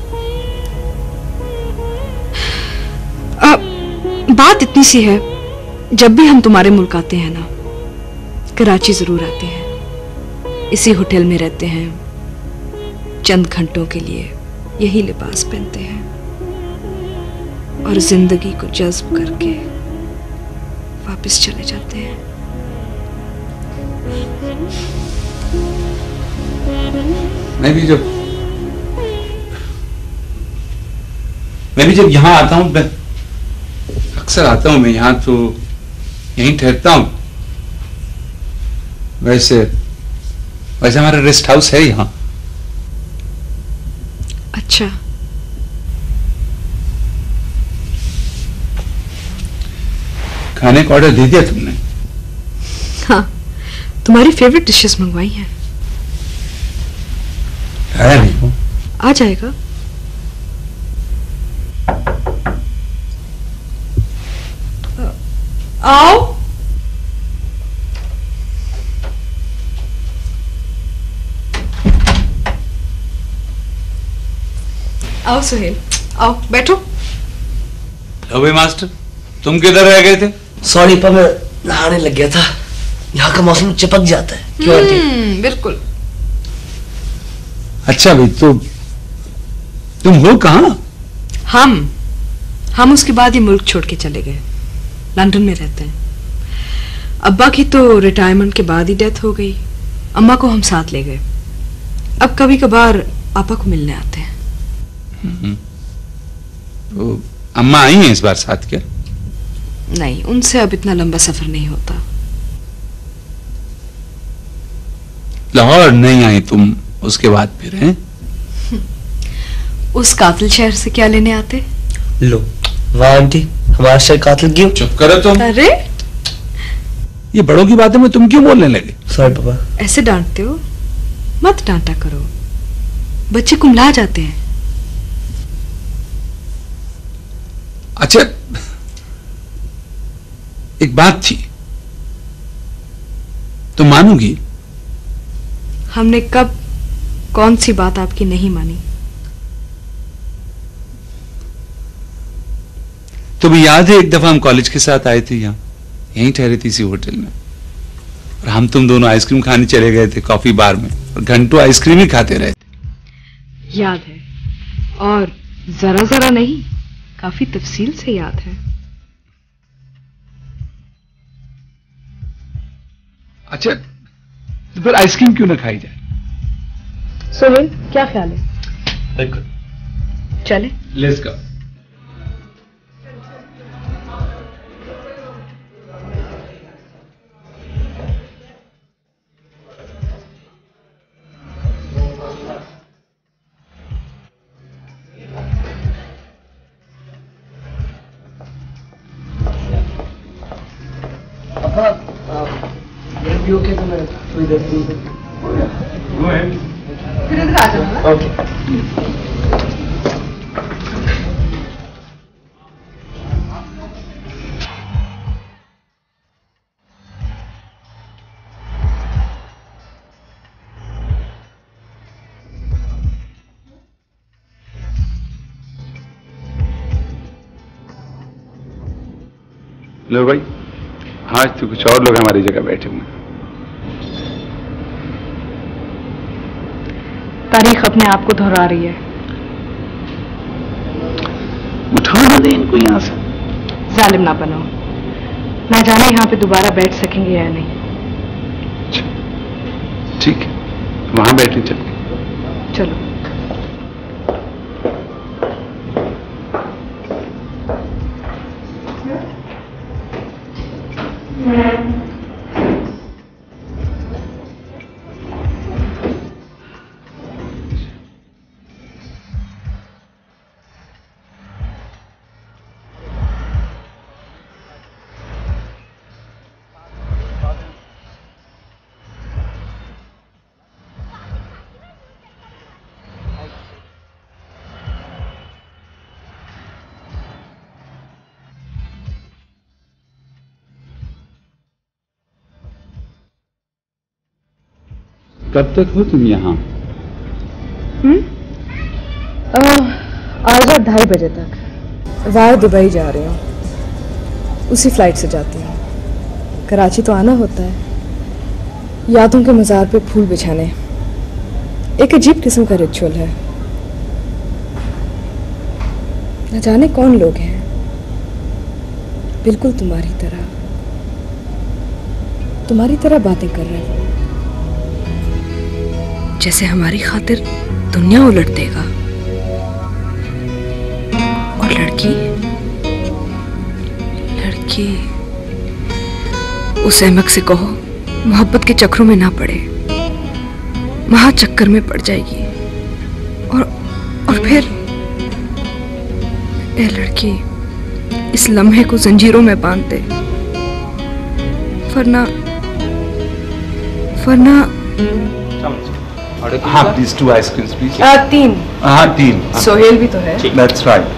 बात इतनी सी है, जब भी हम तुम्हारे मुल्क आते हैं ना, कराची जरूर आते हैं, इसी होटल में रहते हैं, चंद घंटों के लिए यही लिबास पहनते हैं और जिंदगी को जज्ब करके वापस चले जाते हैं। मैं भी जब यहाँ आता हूँ, अक्सर आता हूँ मैं यहाँ, तो यहीं ठहरता हूँ। वैसे हमारा रेस्ट हाउस है यहाँ। अच्छा, खाने का ऑर्डर दे दिया तुमने? हाँ, तुम्हारी फेवरेट डिशेस मंगवाई हैं। आया नहीं हो? आ जाएगा। आओ। आओ सुहेल, आओ बैठो। लो भाई मास्टर, तुम किधर रह गए थे? सॉरी पर मैं नहाने लग गया था। यहाँ का मौसम चिपक जाता है। क्यों आंटी? बिल्कुल। अच्छा भाई, तो तुम हो कहाँ? हम उसके बाद ही मुल्क छोड़ के चले गए, लंदन में रहते हैं। अब्बा की तो रिटायरमेंट के बाद ही डेथ हो गई, अम्मा को हम साथ ले गए। अब कभी कभार पापा को मिलने आते हैं। तो अम्मा आई हैं इस बार साथ क्या? नहीं, उनसे अब इतना लंबा सफर नहीं होता। लाहौर नहीं आई तुम उसके बाद फिर हैं? उस कातिल शहर से क्या लेने आते? लो वाह आंटी, हमारा शहर कातिल क्यों? चुप करो तुम। अरे ये बड़ों की बातें में तुम क्यों बोलने लगे? सॉरी पापा। ऐसे डांटते हो? मत डांटा करो, बच्चे कुम्हला जाते हैं। अच्छा, एक बात थी, तुम मानोगी? हमने कब कौन सी बात आपकी नहीं मानी? तुम्हें याद है एक दफा हम कॉलेज के साथ आए थे, यहाँ यहीं ठहरे थे इसी होटल में, और हम तुम दोनों आइसक्रीम खाने चले गए थे कॉफी बार में, और घंटों आइसक्रीम ही खाते रहे थे। याद है, और जरा जरा नहीं, काफी तफसील से याद है। अच्छा, तो फिर आइसक्रीम क्यों ना खाई जाए? सोहेल, क्या ख्याल है? बिल्कुल, चले। Let's go. भी ओके तो मैं थोड़ी देर फ्री हूँ। फिर इधर आ जाओ। ओके। लो भाई, आज तो कुछ और लोग हमारी जगह बैठे हुए हैं। तारीख अपने आप को दोहरा रही है। उठाना दे इनको यहाँ से। जालिम ना बनो, ना जाने यहाँ पे दोबारा बैठ सकेंगे या नहीं। ठीक है, वहां बैठे चल। चलो। कब तक हो तुम यहाँ? आज रात 2:30 बजे तक। वार दुबई जा रही हूँ, उसी फ्लाइट से जाती हूँ। कराची तो आना होता है, यादों के मज़ार पे फूल बिछाने। एक अजीब किस्म का रिचुअल है। न जाने कौन लोग हैं, बिल्कुल तुम्हारी तरह बातें कर रहे हैं, जैसे हमारी खातिर दुनिया उलट देगा। और लड़की उस अहमक से कहो मोहब्बत के चक्रों में ना पड़े, वहां चक्कर में पड़ जाएगी। और फिर ए लड़की इस लम्हे को जंजीरों में बांध दे, वरना हाँ, प्लीज 2 आइसक्रीम्स प्लीज। 3। हाँ 3। सोहेल भी तो है। That's right.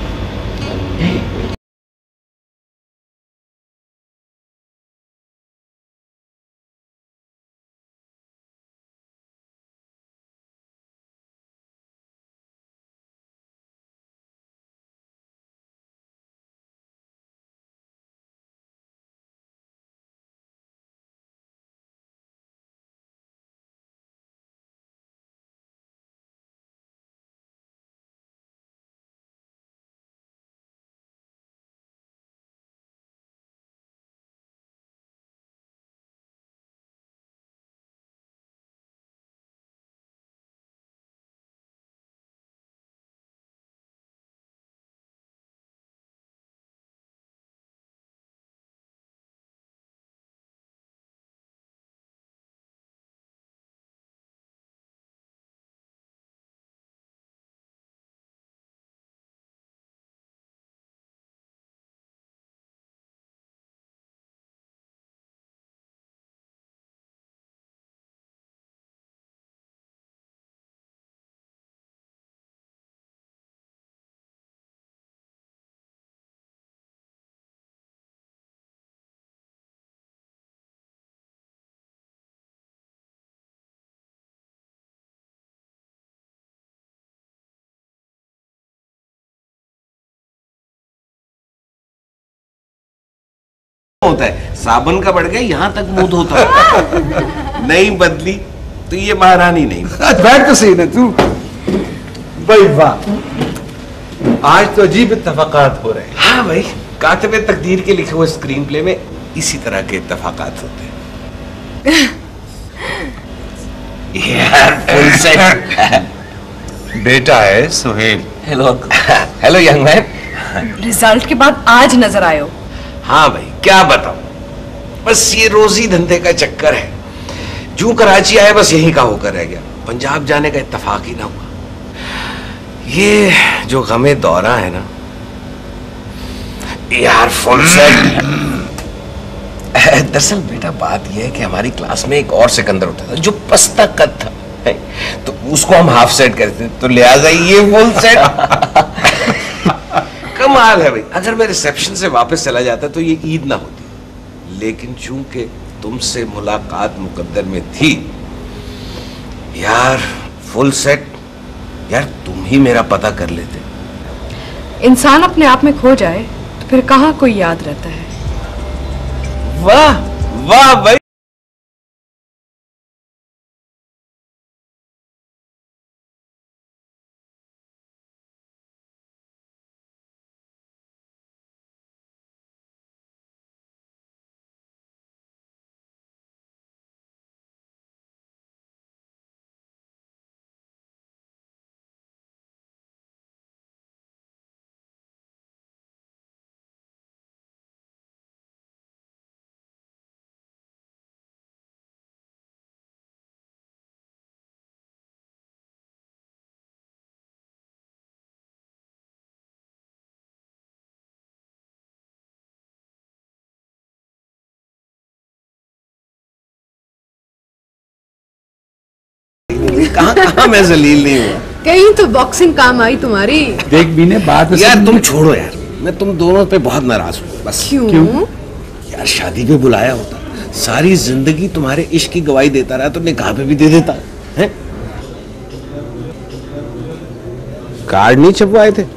होता है, साबन का बढ़ गया, यहाँ तक मुंह धोता है। नहीं बदली तो ये महारानी नहीं। बैठ तो सही ना तू। भाई वाह, आज तो अजीब इत्तेफाकात हो रहे हैं। हाँ भाई, कातिबे तकदीर के लिखे हुए स्क्रीन प्ले में इसी तरह के इत्तेफाकात होते हैं। यार फुल सेट। बेटा है Suhel. Hello young man. Result के बाद आज नजर आयो। हाँ भाई, क्या बताऊं, बस ये रोजी धंधे का चक्कर है। जो कराची आया बस यहीं का होकर रह गया, पंजाब जाने का इत्तेफाक ही ना हुआ। ये जो गमे दौरा है ना यार, फुल सेट। दरअसल बेटा बात यह है कि हमारी क्लास में एक और सिकंदर होता था जो पस्ता कद था, तो उसको हम हाफ सेट करते थे, तो लिहाजा ये फुल सेट। कमाल है भाई, अगर मैं रिसेप्शन से वापस चला जाता तो ये ईद ना होती, लेकिन चूंकि तुमसे मुलाकात मुकद्दर में थी यार, फुल सेट। यार तुम ही मेरा पता कर लेते। इंसान अपने आप में खो जाए तो फिर कहाँ कोई याद रहता है। वाह वाह भाई। कहाँ मैं जलील नहीं हुआ। कहीं तो बॉक्सिंग काम आई तुम्हारी। देख बीने बात यार तुम छोड़ो यार, मैं तुम दोनों पे बहुत नाराज हूँ बस। क्यों? यार शादी पे बुलाया होता, सारी जिंदगी तुम्हारे इश्क की गवाही देता रहा तो निकाह पे भी दे देता है। कार्ड नहीं छपवाए थे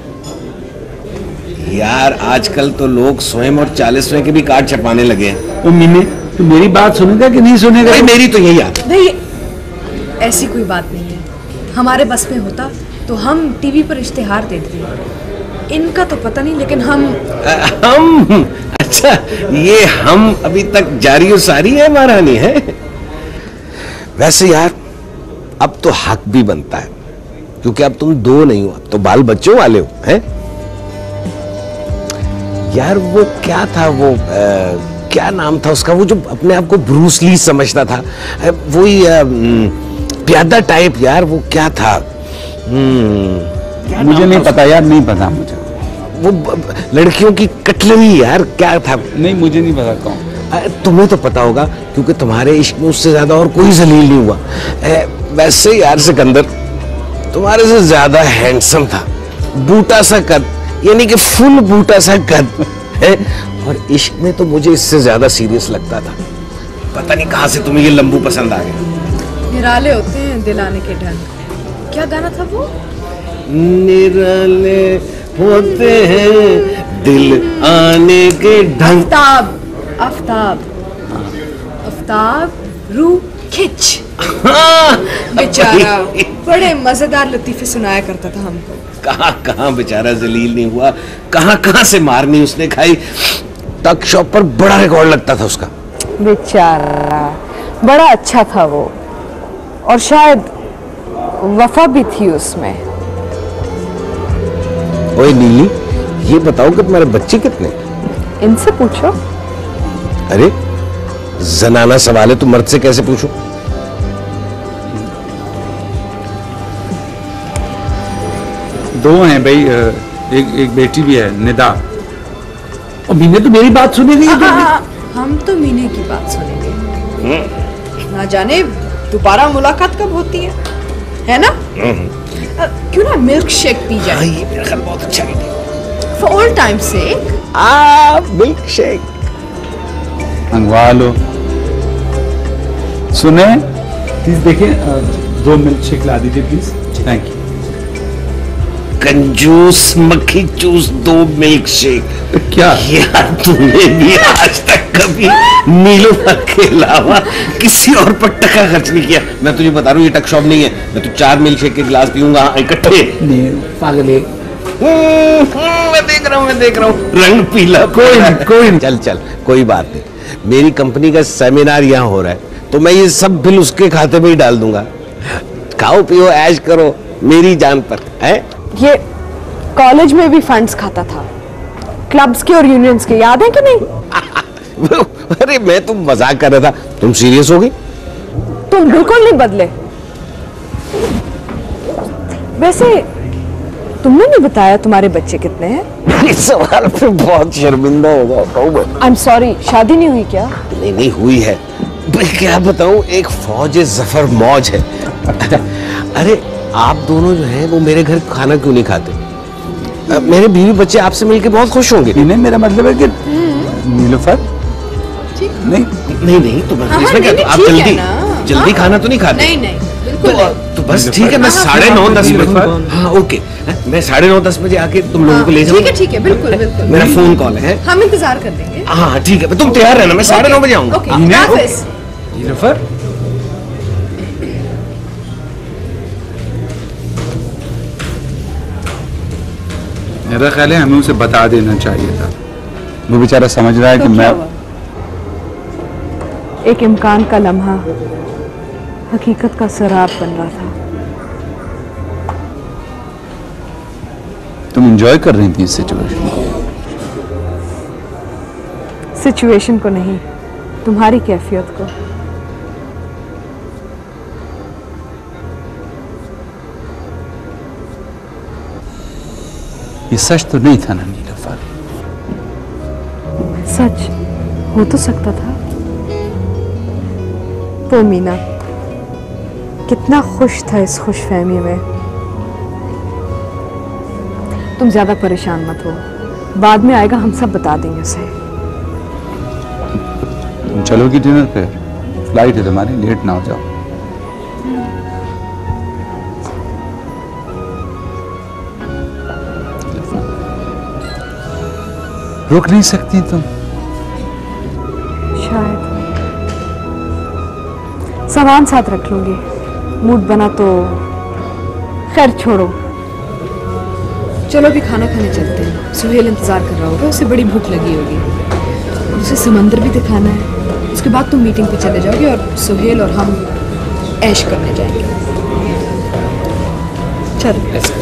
यार, आजकल तो लोग स्वयं और 40वें के भी कार्ड छपाने लगे हैं। तो मीने तू मेरी बात सुनेगा कि नहीं सुनेगा? भाई मेरी तो यही आदत। नहीं ऐसी कोई बात नहीं है, हमारे बस में होता तो हम टीवी पर इश्तिहार देते। इनका तो पता नहीं, लेकिन हम अच्छा ये हम अभी तक जारी और सारी है महारानी है। वैसे यार अब तो हक भी बनता है, क्योंकि अब तुम दो नहीं हो, अब तो बाल बच्चों वाले हो हैं। यार वो क्या था वो क्या नाम था उसका, वो जो अपने आप को ब्रूस ली समझता था, वही प्यादा टाइप यार, वो क्या था? मुझे नहीं पता यार, नहीं पता मुझे। वो लड़कियों की कटलरी यार, क्या था? नहीं मुझे नहीं पता कौन। तुम्हें तो पता होगा क्योंकि तुम्हारे इश्क में उससे ज्यादा और कोई जलील नहीं हुआ। वैसे यार सिकंदर तुम्हारे से ज्यादा हैंडसम था, बूटा सा कद, यानी कि फुल बूटा सा कद है, और इश्क में तो मुझे इससे ज्यादा सीरियस लगता था। पता नहीं कहां से तुम्हें ये लंबू पसंद आ गया। निराले होते हैं दिल आने के ढंग। क्या गाना था वो? निराले होते हैं दिल आने के ढंग। आफ्ताब आफ्ताब आफ्ताब रू खिच। बेचारा बड़े मजेदार लतीफे सुनाया करता था हमको। कहाँ कहाँ बेचारा जलील नहीं हुआ, कहाँ कहाँ से मारनी उसने खाई। टक शॉप पर बड़ा रिकॉर्ड लगता था उसका। बेचारा बड़ा अच्छा था वो, और शायद वफा भी थी उसमें। ओए नीली, ये बताओ कि तुम्हारे बच्चे कितने? इनसे पूछो। अरे जनाना सवाल है तो मर्द से कैसे पूछो? दो हैं भाई, एक बेटी भी है निदा। और मीने तो मेरी बात सुनेगी। हम तो मीने की बात सुनेंगे। ना जाने दोबारा मुलाकात कब होती है ना? क्यों ना मिल्क शेक पी जाए? ये मेरा ख्याल बहुत अच्छा है। For all time's sake। Milk shake मंगवा लो। सुने प्लीज, देखिए 2 मिल्क शेक ला दीजिए प्लीज। Thank you. कंजूस मक्खी चूस 2 मिल्क शेक। क्या यार तूने भी आज तक कभी नीलूफर के अलावा किसी और पर टका खर्च नहीं किया। मैं तुझे बता रहा हूँ ये टक शॉप नहीं है, मैं तो 4 मिल्क शेक के गिलास पीऊंगा इकट्ठे। पागल है। मैं देख रहा हूँ रंग पीला। कोई नहीं। चल कोई बात नहीं, मेरी कंपनी का सेमिनार यहाँ हो रहा है तो मैं ये सब बिल उसके खाते में ही डाल दूंगा। खाओ पियो ऐश करो मेरी जान पर है। ये कॉलेज में भी फंड्स खाता था, क्लब्स के और यूनियंस के, याद है कि नहीं? अरे मैं तुम मजाक कर रहा था, तुम सीरियस हो गई? तुम बिल्कुल नहीं बदले। वैसे तुमने नहीं बताया तुम्हारे बच्चे कितने हैं? इस सवाल पे बहुत शर्मिंदा हो जाता हूँ मैं। आई एम सॉरी, शादी नहीं हुई क्या? नहीं नहीं हुई है, भाई क्या बताऊं, एक फौज जफर मौज है। अरे आप दोनों जो हैं वो मेरे घर खाना क्यों नहीं खाते? मेरे बीवी बच्चे आपसे मिलके बहुत खुश होंगे। नहीं, मेरा मतलब है कि नीलोफर नहीं नहीं नहीं तो बस इसमें क्या, आप जल्दी खाना तो नहीं खाते? नहीं नहीं बिल्कुल तो बस ठीक है, मैं 9:30-10 बजे, हाँ ओके, मैं 9:30-10 बजे आके तुम लोगों को ले जाऊंगा। ठीक है बिल्कुल बिल्कुल। मेरा फोन कॉल है, हम इंतजार कर देंगे। हाँ ठीक है, तुम तैयार रहना, मैं 9:30 बजे आऊंगा। नीलोफर मेरा ख्याल है हमें उसे बता देना चाहिए था। वो बेचारा समझ रहा है कि मैं एक इम्कान का लम्हा हकीकत का सराब बन रहा था। तुम एंजॉय कर रही थी इस सिचुएशन को? सिचुएशन को नहीं, तुम्हारी कैफियत को। ये सच तो नहीं था ना नीलोफर? सच हो तो सकता था। वो मीना कितना खुश था इस खुशफहमी में। तुम ज्यादा परेशान मत हो, बाद में आएगा, हम सब बता देंगे उसे। तुम चलोगी डिनर पे? फ्लाइट है तुम्हारी, लेट ना हो जाओ। रुक नहीं सकती तुम? शायद। सामान साथ रख लूंगी, मूड बना तो। खैर छोड़ो, चलो अभी खाना खाने चलते हैं। सुहेल इंतजार कर रहा होगा, उसे बड़ी भूख लगी होगी। उसे समंदर भी दिखाना है। उसके बाद तुम मीटिंग पे चले जाओगे और सुहेल और हम ऐश करने जाएंगे। चलो।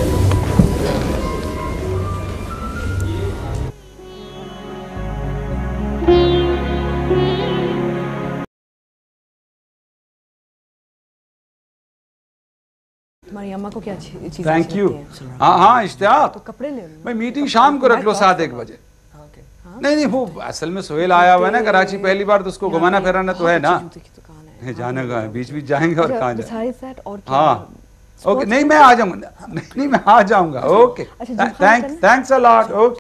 तुम्हारी अम्मा को क्या चीज़? Thank you. हाँ हाँ इश्तियाक, तो कपड़े ले लो। भाई मीटिंग शाम को रख लो 7-1 बजे। नहीं नहीं, वो असल में सोहेल आया हुआ है ना कराची, पहली बार, तो उसको घुमाना फिराना तो है ना। जाने का है, बीच बीच जाएंगे और कहाँ जाएंगे। हाँ ओके, नहीं मैं आ जाऊंगा, नहीं मैं आ जाऊंगा। Okay, thanks a lot. Okay.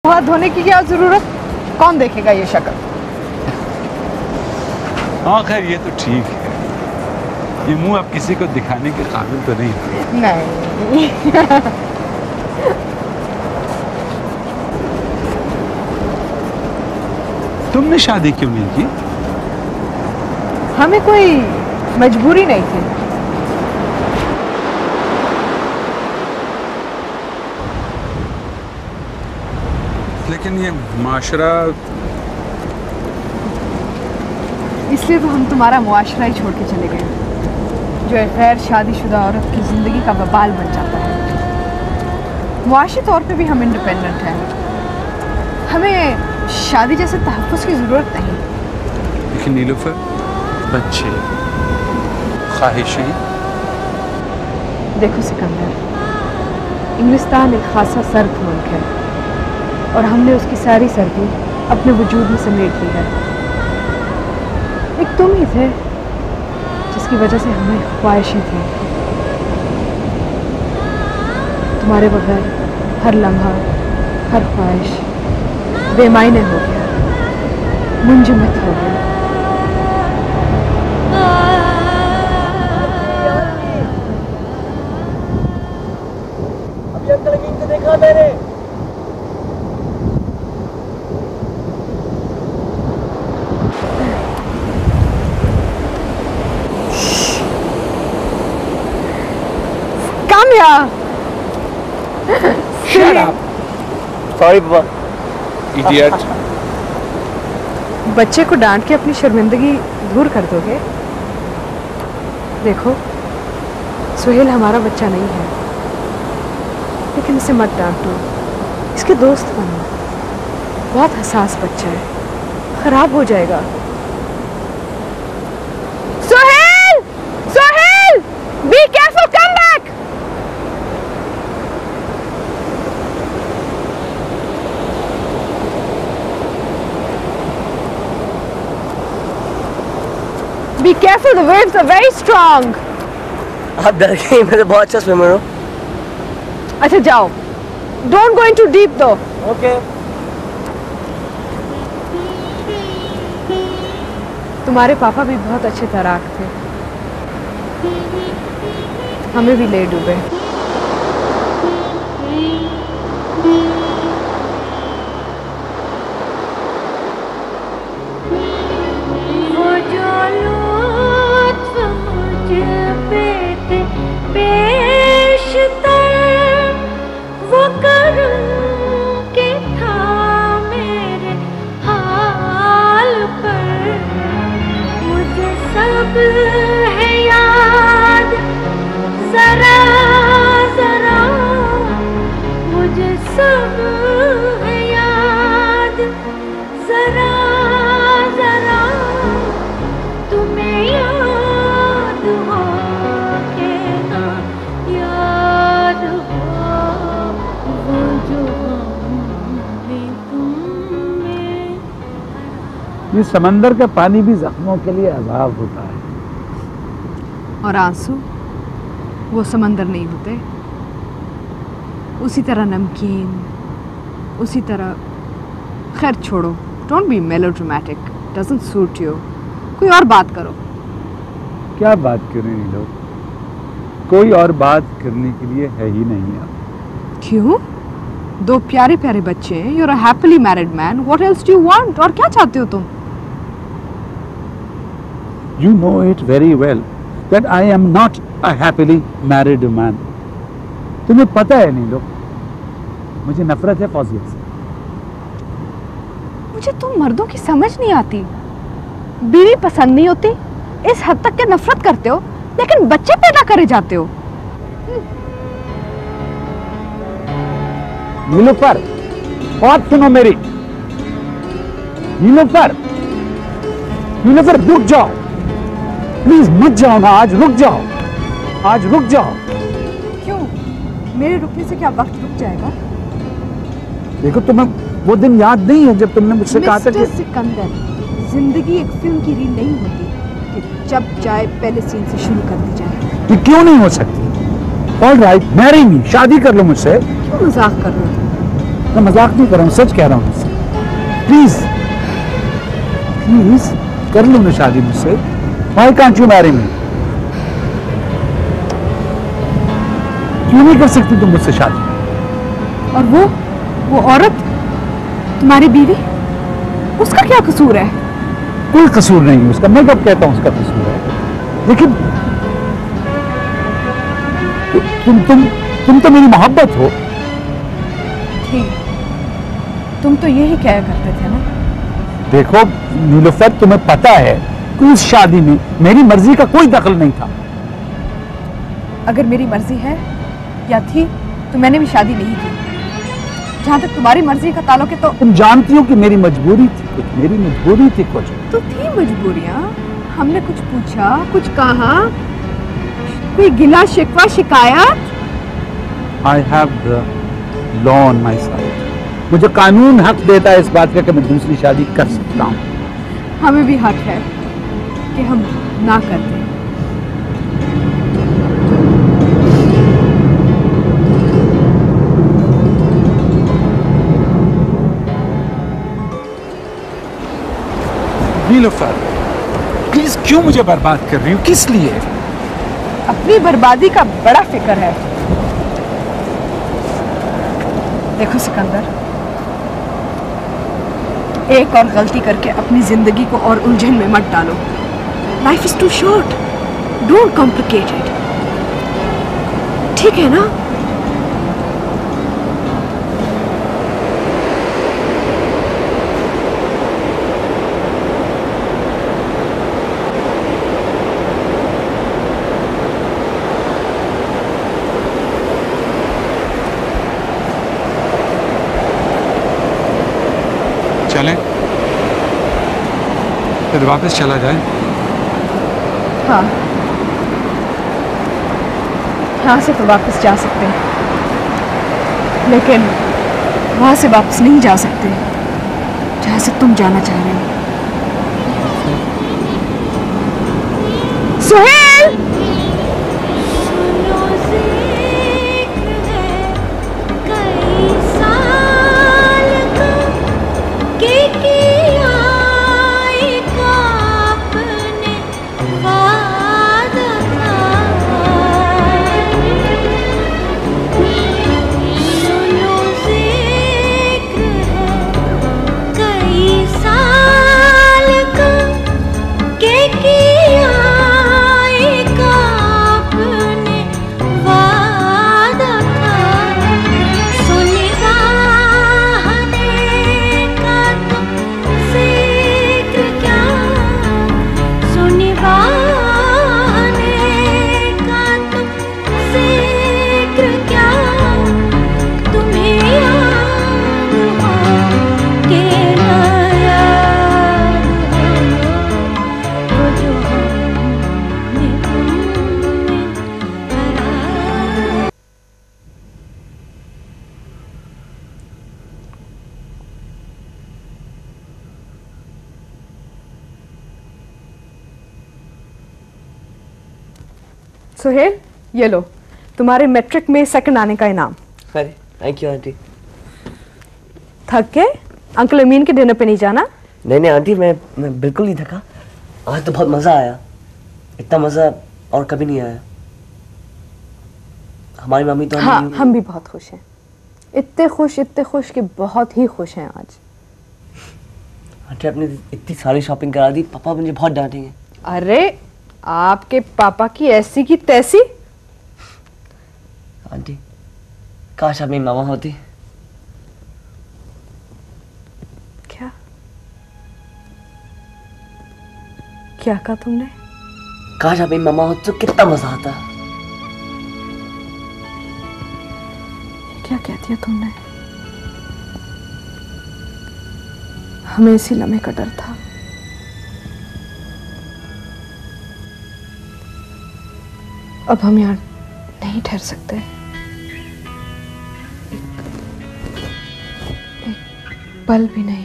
हाथ धोने की क्या जरूरत, कौन देखेगा ये शक्ल। हाँ खैर ये तो ठीक है, ये मुंह अब किसी को दिखाने के काबिल तो नहीं। नहीं तुमने शादी क्यों नहीं की? हमें कोई मजबूरी नहीं थी। लेकिन ये माशरा, इसलिए तो हम तुम्हारा मुआशरा ही छोड़ के चले गए, जो एक गैर शादीशुदा औरत की जिंदगी का वबाल बन जाता है। मुआशी तौर पे भी हम इंडिपेंडेंट हैं, हमें शादी जैसे तहफ़्फ़ुज़ की ज़रूरत नहीं। लेकिन नीलूफर, बच्चे, ख्वाहिशें। देखो सिकंदर, इंग्लिस्तान एक खासा सर्द मुल्क है और हमने उसकी सारी सर्दी अपने वजूद में समेट ली है। एक तुम ही थे जिसकी वजह से हमें ख्वाहिशें थी। तुम्हारे बगैर हर लम्हा, हर ख्वाहिश बेमायने हो गया, मुंजमद हो गया। अभी अंकल अमीन को देखा मैंने। सॉरी पापा। इडियट। बच्चे को डांट के अपनी शर्मिंदगी दूर कर दोगे? देखो, सुहेल हमारा बच्चा नहीं है, लेकिन इसे मत डांटो, इसके दोस्त बनो। बहुत हसास बच्चा है, खराब हो जाएगा। Suhel! Suhel! Be careful, come back! Be careful, the waves are very strong. आप डर गए? मैं तो बहुत अच्छा स्विमर हूँ। अच्छा जाओ, don't go into deep though. Okay. तुम्हारे पापा भी बहुत अच्छे तैराक थे, हमें भी ले डूबे। है याद जरा जरा, मुझे सब है याद जरा जरा, तुम्हें याद हो के ना याद हो वो जो हमने तुमने। ये समंदर का पानी भी जख्मों के लिए अजाब होता है, और आंसू वो समंदर नहीं होते, उसी तरह नमकीन, उसी तरह। खैर छोड़ो, don't be melodramatic, doesn't suit you. कोई और बात करो। क्या बात करें ये लोग? कोई और बात करने के लिए है ही नहीं अब। क्यों? दो प्यारे प्यारे बच्चे हैं, you're a happily married man, what else do you want? और क्या चाहते हो तुम? You know it very well that I am not a happily married man. तुम्हें पता है नहीं लोग, मुझे नफरत है फौजियत से। मुझे तुम मर्दों की समझ नहीं आती। बीवी पसंद नहीं होती, इस हद तक के नफरत करते हो, लेकिन बच्चे पैदा करे जाते हो। नीलूफर, बात सुनो मेरी। नीलूफर, नीलूफर रुक जाओ प्लीज, मत जाओ ना, आज रुक जाओ, आज रुक जाओ। क्यों? मेरे रुकने से क्या वक्त रुक जाएगा? देखो तुम्हें वो दिन याद नहीं है जब तुमने मुझसे कहा था कि सिकंदर, जिंदगी एक फिल्म की रील नहीं होती कि जब चाहे पहले सीन से शुरू कर दी जाए। ये क्यों नहीं हो सकती? ऑल राइट, मैरी मी, शादी कर लो मुझसे। क्यों मजाक कर रहे हो? मैं मजाक नहीं कर रहा हूँ, सच कह रहा हूँ। प्लीज प्लीज कर लो ना शादी मुझसे। Why can't you marry me? क्यों नहीं कर सकती तुम मुझसे शादी? और वो औरत तुम्हारी बीवी, उसका क्या कसूर है? कोई कसूर नहीं है उसका। मैं कब कहता हूँ उसका कसूर है? लेकिन तुम तो मेरी मोहब्बत हो। ठीक, तुम तो यही कहा करते थे ना। देखो नीलोफर, तुम्हें पता है कि उस शादी में मेरी मर्जी का कोई दखल नहीं था। अगर मेरी मर्जी है या थी तो मैंने भी शादी नहीं की। जहाँ तक तुम्हारी मर्जी का ताल्लुक है तो तुम जानती हो कि मेरी मजबूरी थी कुछ। तो थी मजबूरियाँ। हमने कुछ पूछा, कुछ कहा, कोई गिला शिकवा शिकायत? I have the law on my side. मुझे कानून हक देता है इस बात का कि मैं दूसरी शादी कर सकता हूँ। हमें भी हक है कि हम ना कर दें। नीलोफर, प्लीज क्यों मुझे बर्बाद कर रही हो? किस लिए? अपनी बर्बादी का बड़ा फिक्र है। देखो सिकंदर, एक और गलती करके अपनी जिंदगी को और उलझन में मत डालो। Life is too short, don't complicate it. ठीक है ना? चलें फिर वापस चला जाए। हाँ, यहाँ से तो वापस जा सकते हैं, लेकिन वहां से वापस नहीं जा सकते जहाँ से तुम जाना चाह रहे हो। सुहेल! सुहेल, ये लो तुम्हारे मैट्रिक में सेकंड आने का इनाम। अरे थैंक यू आंटी। थक के अंकल अमीन के डिनर पे नहीं जाना? नहीं आंटी, मैं बिल्कुल नहीं थका। आज तो बहुत मजा आया, इतना मजा और कभी नहीं आया। हमारी मम्मी तो हाँ, हम भी बहुत खुश हैं। इतने खुश कि बहुत ही खुश हैं आज। आंटी आपने इतनी सारी शॉपिंग करा दी, पापा मुझे बहुत डांटेंगे। अरे आपके पापा की ऐसी की तैसी। आंटी काश आप मेरी मामा होती। क्या क्या कहा तुमने? काश आप मेरी मामा होती तो कितना मजा आता। क्या कह दिया तुमने? हमें इसी लम्हे का डर था। अब हम यहाँ नहीं ठहर सकते। एक पल भी नहीं।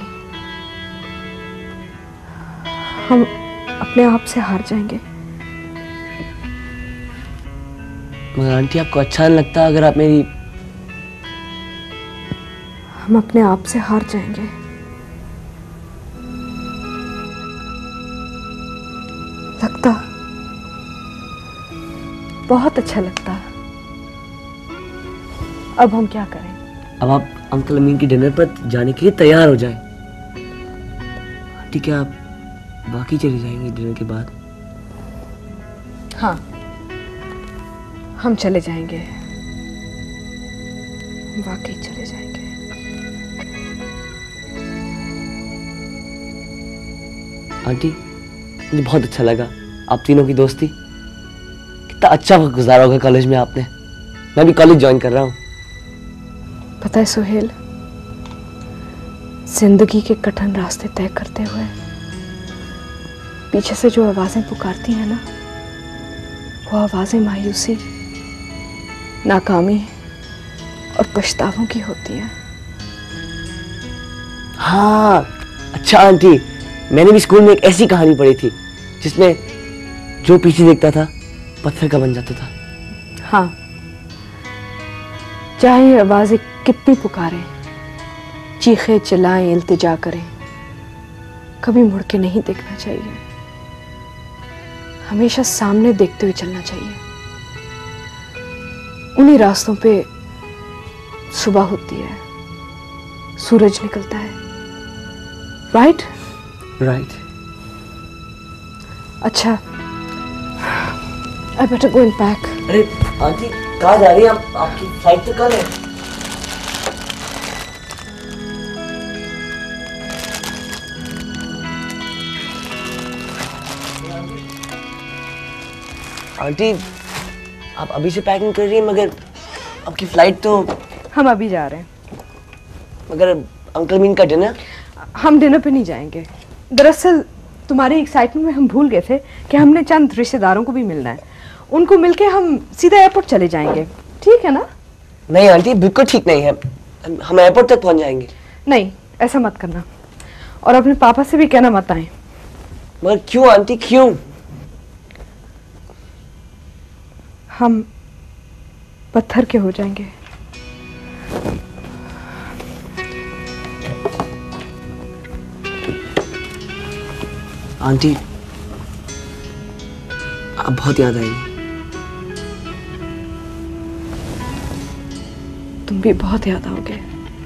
हम अपने आप से हार जाएंगे। मगर आंटी आपको अच्छा नहीं लगता अगर आप मेरी हम अपने आप से हार जाएंगे। लगता, बहुत अच्छा लगता। अब हम क्या करें? अब आप अंकल अमीन की डिनर पर जाने के लिए तैयार हो जाएं। ठीक है, आप बाकी चले जाएंगे डिनर के बाद? हाँ, हम चले जाएंगे, वाकई चले जाएंगे। आंटी, मुझे बहुत अच्छा लगा आप तीनों की दोस्ती। कितना अच्छा वक्त गुजारा होगा कॉलेज में आपने। मैं भी कॉलेज ज्वाइन कर रहा हूँ। पता है सुहेल, जिंदगी के कठिन रास्ते तय करते हुए पीछे से जो आवाजें पुकारती हैं ना, वो आवाजें मायूसी, नाकामी और पछतावों की होती हैं। हाँ, अच्छा आंटी, मैंने भी स्कूल में एक ऐसी कहानी पढ़ी थी जिसमें जो पीछे देखता था पत्थर का बन जाता था। हाँ, चाहे ये आवाजें कितनी पुकारें, चीखे चिल्लाएं, इल्तिजा करें, कभी मुड़ के नहीं देखना चाहिए। हमेशा सामने देखते हुए चलना चाहिए। उन्हीं रास्तों पे सुबह होती है, सूरज निकलता है। राइट? राइट। अच्छा, I better go and pack. अरे आंटी, कहाँ जा रही हैं आप? आपकी फ्लाइट तो कल है। आंटी, आप अभी से पैकिंग कर रही हैं, मगर आपकी फ्लाइट तो। हम अभी जा रहे हैं। मगर अंकल मीन का डिनर? हम डिनर पे नहीं जाएंगे। दरअसल तुम्हारी एक्साइटमेंट में हम भूल गए थे कि हमने चंद रिश्तेदारों को भी मिलना है। उनको मिलके हम सीधा एयरपोर्ट चले जाएंगे, ठीक है ना? नहीं आंटी, बिल्कुल ठीक नहीं है। हम एयरपोर्ट तक पहुंच जाएंगे। नहीं, ऐसा मत करना, और अपने पापा से भी कहना मत आए। मगर क्यों आंटी, क्यों? हम पत्थर के हो जाएंगे। आंटी, आप बहुत याद आएंगी। तुम भी बहुत याद आओगे।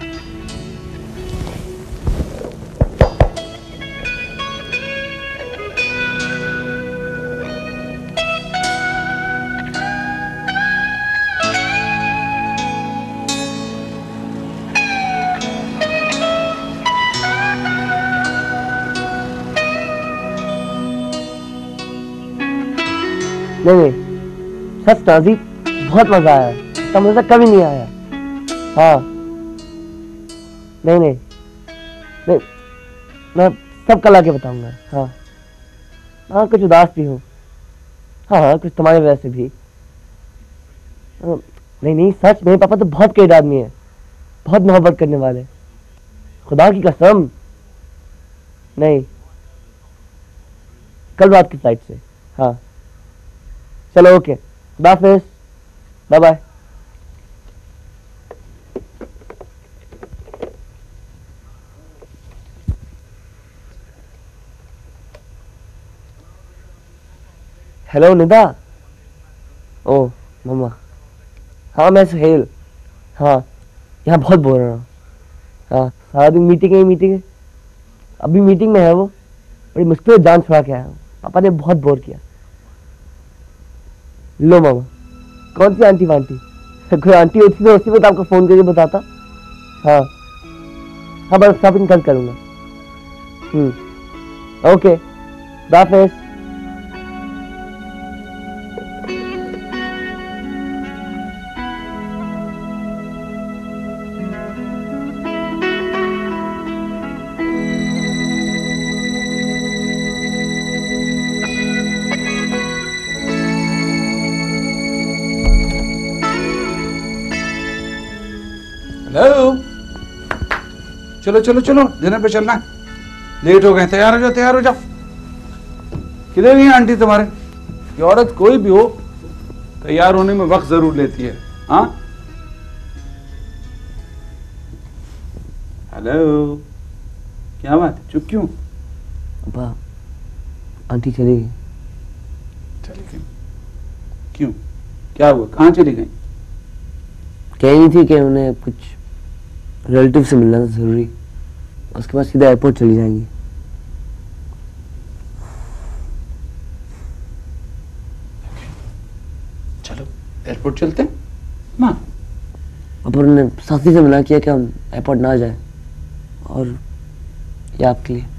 नहीं, सच ताजी, बहुत मजा आया। इतना मजा कभी नहीं आया। हाँ, नहीं, मैं सब कल आके बताऊंगा। हाँ, कुछ उदास भी हूँ। हाँ, कुछ तुम्हारी वजह से भी। नहीं, सच, मेरे पापा तो बहुत कैड आदमी है, बहुत मोहब्बत करने वाले, खुदा की कसम। नहीं, कल रात की फ्लाइट से। हाँ चलो, ओके, खुदा हाफिज़, बाय बाय। हेलो निदा। ओ मम्मा। हाँ मैं सुहेल। हाँ, यहाँ बहुत बोल रहा हूँ। हाँ, सारा दिन मीटिंग है। अभी मीटिंग में है वो, बड़ी मुश्किल से जान छुड़ा के आया हूँ। पापा ने बहुत बोर किया। लो मामा, कौन सी आंटी वांटी? कोई आंटी होती तो उसी वक्त आपको फोन करके बताता। हाँ, बस शॉपिंग कल करूँगा। ओके, खुदा हाफिज़। हेलो, चलो डिनर पे चलना है। लेट हो गए, तैयार हो जाओ। किधर गई आंटी तुम्हारे? ये औरत कोई भी हो, तैयार होने में वक्त जरूर लेती है। हाँ, हेलो, क्या बात है, चुप क्यों? पापा आंटी चली गई। चली गई? क्यों, क्या हुआ, कहाँ चली गई? कह रही थी कि उन्हें कुछ रिलेटिव से मिलना था जरूरी, उसके बाद सीधा एयरपोर्ट चली जाएंगी। चलो एयरपोर्ट चलते हैं। माँ पापा ने साथी से मना किया कि हम एयरपोर्ट ना जाए, और ये आपके लिए।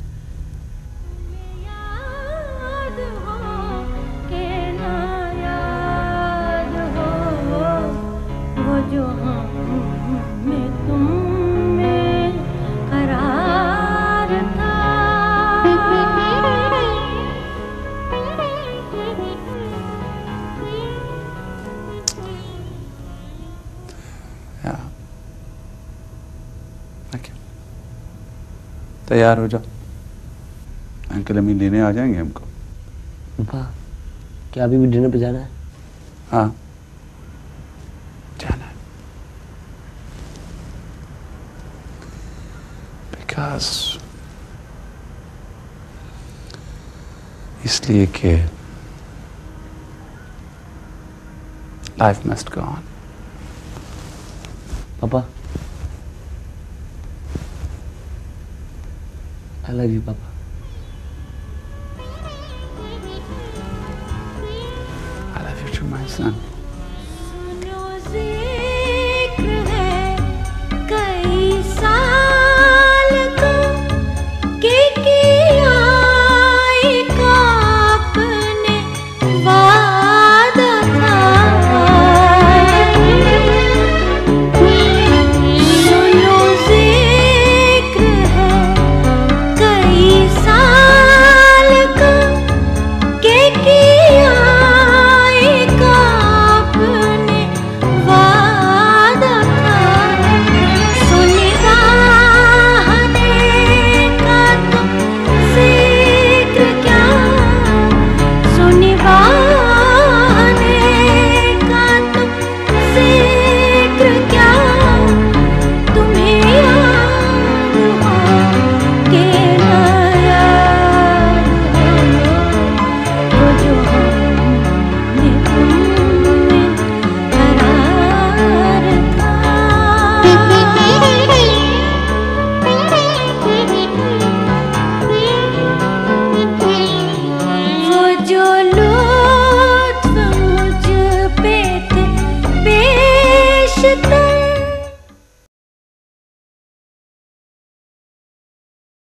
तैयार हो जाओ, अंकल अम्मी लेने आ जाएंगे हमको। पापा क्या अभी भी डिनर पे जाना है? हाँ जाना है, बिकॉज इसलिए कि लाइफ मस्ट गो ऑन। पापा I love you, Papa. I love you too, my son.